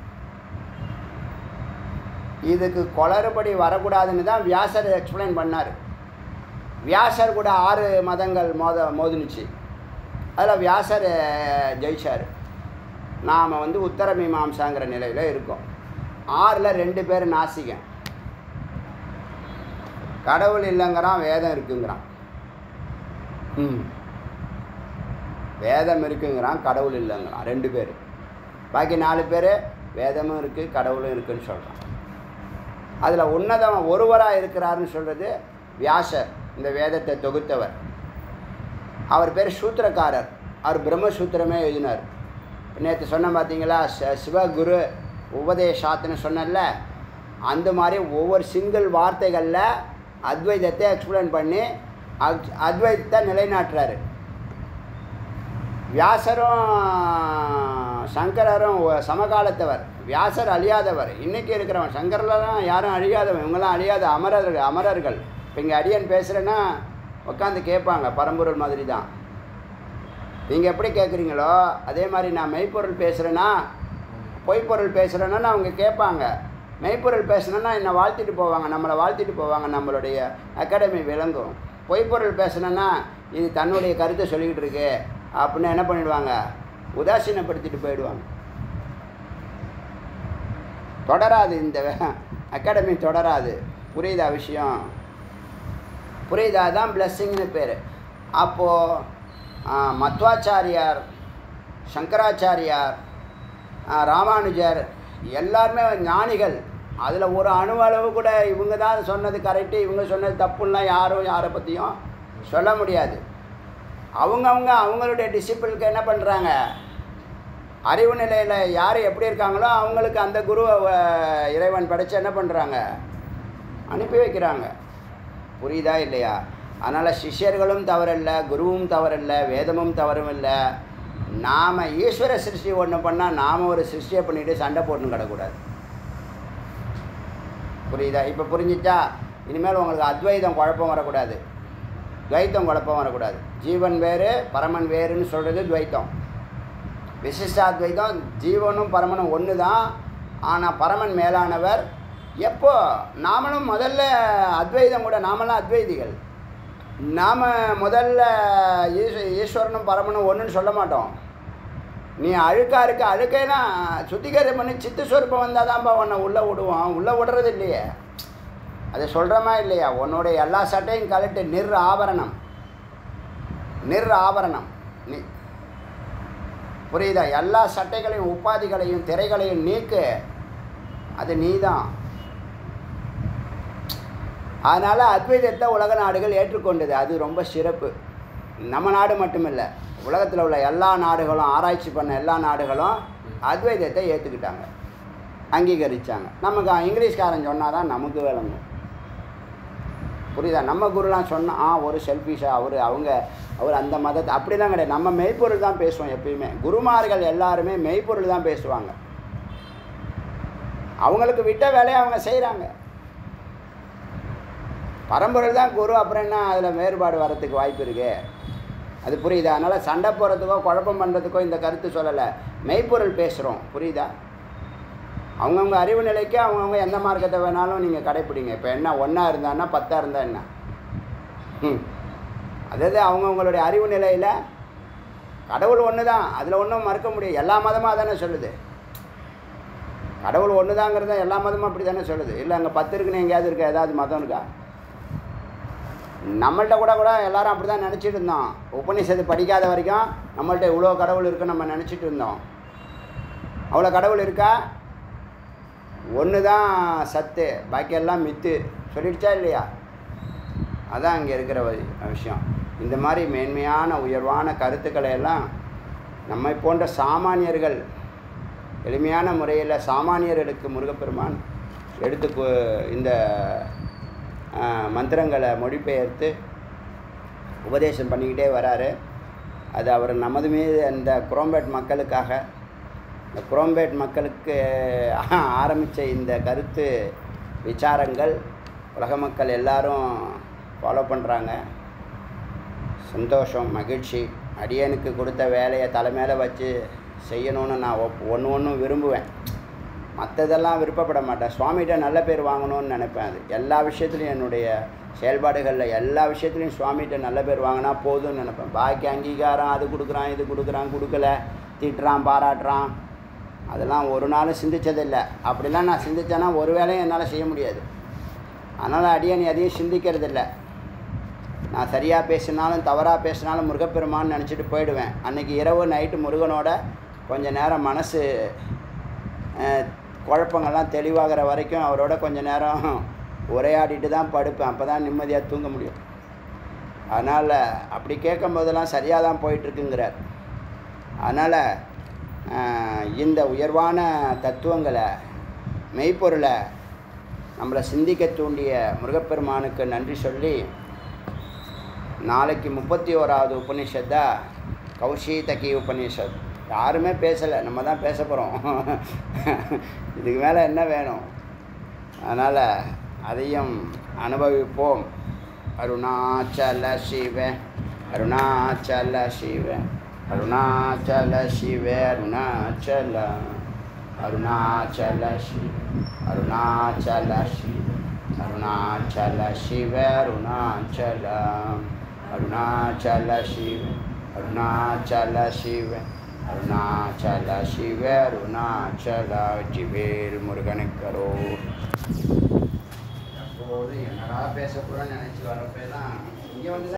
இதுக்கு குளறுபடி வரக்கூடாதுன்னு தான் வியாசர் எக்ஸ்பிளைன் பண்ணார். வியாசர் கூட ஆறு மதங்கள் மோத மோதுனுச்சு. அதில் வியாசர் ஜெயிச்சார். நாம் வந்து உத்தர மீமாம்சாங்கிற நிலையில் இருக்கோம். ஆறில் ரெண்டு பேர் நாசிகன். கடவுள் இல்லைங்கிறான், வேதம் இருக்குங்கிறான். ம் வேதம் இருக்குங்கிறான், கடவுள் இல்லைங்கிறான். ரெண்டு பேர். பாக்கி நாலு பேர் வேதமும் இருக்குது கடவுளும் இருக்குதுன்னு சொல்கிறான். அதில் உன்னதம் ஒருவராக இருக்கிறாருன்னு சொல்கிறது வியாசர், இந்த வேதத்தை தொகுத்தவர். அவர் பேர் சூத்திரக்காரர். அவர் பிரம்மசூத்திரமே எழுதினார். நேற்று சொன்ன பார்த்தீங்களா, சிவகுரு உபதேசாத்துன்னு சொன்னல, அந்த மாதிரி ஒவ்வொரு சிங்கிள் வார்த்தைகளில் அத்வைதத்தை எக்ஸ்பிளைன் பண்ணி அத் அத்வைதத்தை நிலைநாட்டுறாரு. வியாசரும் சங்கரரும் சமகாலத்தவர். வியாசர் அழியாதவர், இன்றைக்கி இருக்கிறவன். சங்கரெலாம் யாரும் அழியாதவன், இவங்கெல்லாம் அழியாத அமரர்கள் அமரர்கள். இப்போ இங்கே அடியன் பேசுகிறேன்னா உட்காந்து கேட்பாங்க, பரம்பொருள் மாதிரி தான். நீங்கள் எப்படி கேட்குறீங்களோ அதே மாதிரி நான் மெய்ப்பொருள் பேசுகிறேன்னா, பொய்ப்பொருள் பேசுகிறேன்னா அவங்க கேட்பாங்க. மெய்ப்பொருள் பேசுனேன்னா என்னை வாழ்த்திட்டு போவாங்க, நம்மளை வாழ்த்திட்டு போவாங்க, நம்மளுடைய அகாடமி விளங்கும். பொய்ப்பொருள் பேசுனேன்னா இது தன்னுடைய கருத்தை சொல்லிக்கிட்டு இருக்கு அப்படின்னு என்ன பண்ணிடுவாங்க, உதாசீனப்படுத்திட்டு போயிடுவாங்க. தொடராது, இந்த அகாடமி தொடராது. புரியுதா விஷயம்? புரியுதா? தான் பிளஸ்ஸிங்னு பேர். அப்போது மத்வாச்சாரியார், சங்கராச்சாரியார், ராமானுஜர் எல்லாருமே ஞானிகள். அதில் ஒரு அணுவளவு கூட இவங்க தான் சொன்னது கரெக்டு, இவங்க சொன்னது தப்புன்னா யாரும் யாரை பற்றியும் சொல்ல முடியாது. அவங்கவுங்க அவங்களுடைய டிசிப்ளினுக்கு என்ன பண்ணுறாங்க, அறிவு நிலையில் யார் எப்படி இருக்காங்களோ அவங்களுக்கு அந்த குருவை இறைவன் படைத்து என்ன பண்ணுறாங்க, அனுப்பி வைக்கிறாங்க. புரியுதா இல்லையா? அதனால் சிஷ்யர்களும் தவறில்லை, குருவும் தவறில்லை, வேதமும் தவறும் இல்லை. நாம் ஈஸ்வர சிருஷ்டி ஒன்று பண்ணால் நாம் ஒரு சிருஷ்டியை பண்ணிவிட்டு சண்டை போட்டுன்னு கிடக்கூடாது. புரியுதா? இப்போ புரிஞ்சிச்சா? இனிமேல் உங்களுக்கு அத்வைதம் குழப்பம் வரக்கூடாது, துவைத்தம் குழப்பம் வரக்கூடாது. ஜீவன் வேறு பரமன் வேறுன்னு சொல்கிறது துவைத்தம். விசிஷ்டாத்வைதம் ஜீவனும் பரமனும் ஒன்று தான், ஆனால் பரமன் மேலானவர். எப்போ நாமளும் முதல்ல அத்வைதம் கூட, நாமெல்லாம் அத்வைதிகள். நாம் முதல்ல ஈஸ்வ ஈஸ்வரனும் பரமனும் ஒன்றுன்னு சொல்ல மாட்டோம். நீ அழுக்கா இருக்க, அழுக்கைனா சுத்திகரிப்பு பண்ணி சித்து சொருப்பம் வந்தால் தான்ப்பா உன்னை உள்ளே விடுவோம். உள்ளே விடுறது இல்லையே, அதை சொல்கிறோமா இல்லையா? உன்னுடைய எல்லா சட்டையும் கழட்டு, நிர் ஆபரணம், நிர் ஆபரணம். நீ புரியுதா? எல்லா சட்டைகளையும் உபாதிகளையும் திரைகளையும் நீக்கு, அது நீ தான். அதனால் அத்வைதத்தை உலக நாடுகள் ஏற்றுக்கொண்டது. அது ரொம்ப சிறப்பு. நம்ம நாடு மட்டுமில்லை, உலகத்தில் உள்ள எல்லா நாடுகளும், ஆராய்ச்சி பண்ண எல்லா நாடுகளும் அத்வைதத்தை ஏற்றுக்கிட்டாங்க, அங்கீகரித்தாங்க. நமக்கு இங்கிலீஷ்காரன் சொன்னால் தான் நமக்கு விளங்கும். புரியுதா? நம்ம குருலாம் சொன்னால் ஆ ஒரு செல்ஃபிஷாக அவர் அவங்க அவர் அந்த மதத்தை அப்படிலாம் கிடையாது. நம்ம மெய்ப்பொருள் தான் பேசுவோம் எப்பயுமே. குருமார்கள் எல்லாருமே மெய்ப்பொருள் தான் பேசுவாங்க. அவங்களுக்கு விட்ட வேலையை அவங்க செய்கிறாங்க. பரம்பொருள் தான் குரு, அப்புறம் என்ன அதில் வேறுபாடு வரத்துக்கு வாய்ப்பு இருக்கு? அது புரியுதா? அதனால் சண்டை போகிறதுக்கோ குழப்பம் பண்ணுறதுக்கோ இந்த கருத்து சொல்லலை, மெய்ப்பொருள் பேசுகிறோம். புரியுதா? அவங்கவுங்க அறிவு நிலைக்கு அவங்கவுங்க எந்த மார்க்கத்தை வேணாலும் நீங்கள் கடைப்பிடிங்க. இப்போ என்ன ஒன்றா இருந்தான்னா பத்தாக இருந்தால் என்ன? ம் அதாவது அவங்கவுங்களுடைய அறிவு நிலையில் கடவுள் ஒன்று தான், அதில் ஒன்றும் மறுக்க முடியும். எல்லா மதமும் அதானே சொல்லுது. கடவுள் ஒன்று தாங்கிறத எல்லா மதமும் அப்படி தானே சொல்லுது. இல்லை அங்கே பத்து இருக்குன்னு எங்கேயாவது இருக்கா? ஏதாவது மதம் இருக்கா? நம்மள்கிட்ட கூட கூட எல்லாரும் அப்படி தான் நினச்சிட்டு இருந்தோம். உபநிஷத்து படிக்காத வரைக்கும் நம்மள்கிட்ட இவ்வளோ கடவுள் இருக்குன்னு நம்ம நினச்சிட்டு இருந்தோம். அவ்வளோ கடவுள் இருக்கா? ஒன்று தான் சத்து, பாக்கியெல்லாம் மித்து சொல்லிடுச்சா இல்லையா? அதான் இங்கே இருக்கிற விஷயம். இந்த மாதிரி மேன்மையான உயர்வான கருத்துக்களை எல்லாம் நம்மை போன்ற சாமானியர்கள் எளிமையான முறையில் சாமானியர்களுக்கு முருகப்பெருமான் எடுத்து இந்த மந்திரங்களை மொழிபெயர்த்து உபதேசம் பண்ணிக்கிட்டே வராரு. அது அவர் நமது மீது அந்த குரோம்பேட் மக்களுக்காக, இந்த குரோம்பேட் மக்களுக்கு ஆரம்பித்த இந்த கருத்து விசாரங்கள் உலக மக்கள் எல்லாரும் ஃபாலோ பண்ணுறாங்க. சந்தோஷம், மகிழ்ச்சி. அடியனுக்கு கொடுத்த வேலையை தலைமையில வச்சு செய்யணும்னு நான் ஒன்று ஒன்றும் விரும்புவேன். மற்றதெல்லாம் விருப்பப்பட மாட்டேன். சுவாமிகிட்ட நல்ல பேர் வாங்கணும்னு நினைப்பேன். அது எல்லா விஷயத்துலையும் என்னுடைய செயல்பாடுகளில் எல்லா விஷயத்துலையும் சுவாமிகிட்ட நல்ல பேர் வாங்கினா போதும்னு நினைப்பேன். பாக்கி அங்கீகாரம் அது கொடுக்குறான் இது கொடுக்குறான் கொடுக்கல, திட்டுறான் பாராட்டுறான், அதெல்லாம் ஒரு நாளும் சிந்தித்ததில்லை. அப்படிலாம் நான் சிந்தித்தேன்னா ஒரு வேலையும் என்னால் செய்ய முடியாது. அதனால் அடியன் எதையும் சிந்திக்கிறதில்லை. நான் சரியாக பேசினாலும் தவறாக பேசினாலும் முருகப்பெருமான்னு நினச்சிட்டு போயிடுவேன். அன்றைக்கி இரவு நைட்டு முருகனோட கொஞ்சம் நேரம் மனசு குழப்பங்கள்லாம் தெளிவாகிற வரைக்கும் அவரோட கொஞ்சம் நேரம் உரையாடிட்டு தான் படுப்பேன். அப்போ தான் நிம்மதியாக தூங்க முடியும். அதனால் அப்படி கேட்கும் போதெல்லாம் சரியாக தான் போயிட்டுருக்குங்கிறார். அதனால் இந்த உயர்வான தத்துவங்களை, மெய்ப்பொருளை நம்மளை சிந்திக்க தூண்டிய முருகப்பெருமானுக்கு நன்றி சொல்லி, நாளைக்கு முப்பத்தி ஓராவது உபநிஷத்தா கௌஷீதகி உபநிஷத். யாருமே பேசலை, நம்ம தான் பேச போகிறோம். இதுக்கு மேலே என்ன வேணும்? அதனால் அதையும் அனுபவிப்போம். அருணாச்சல சிவ அருணாச்சல சிவ அருணாச்சல சிவ அருணாச்சல அருணாச்சல சிவ அருணாச்சல சிவ அருணாச்சல சிவ அருணாச்சல அருணாச்சல சிவ அருணாச்சல சிவ அருணாச்சல சிவ அருணாச்சல. வெற்றிவேல் முருகனுக்கரோ. அப்போது என்னடா பேசக்கூடாதுன்னு நினச்சி வரப்பெல்லாம் இங்கே வந்து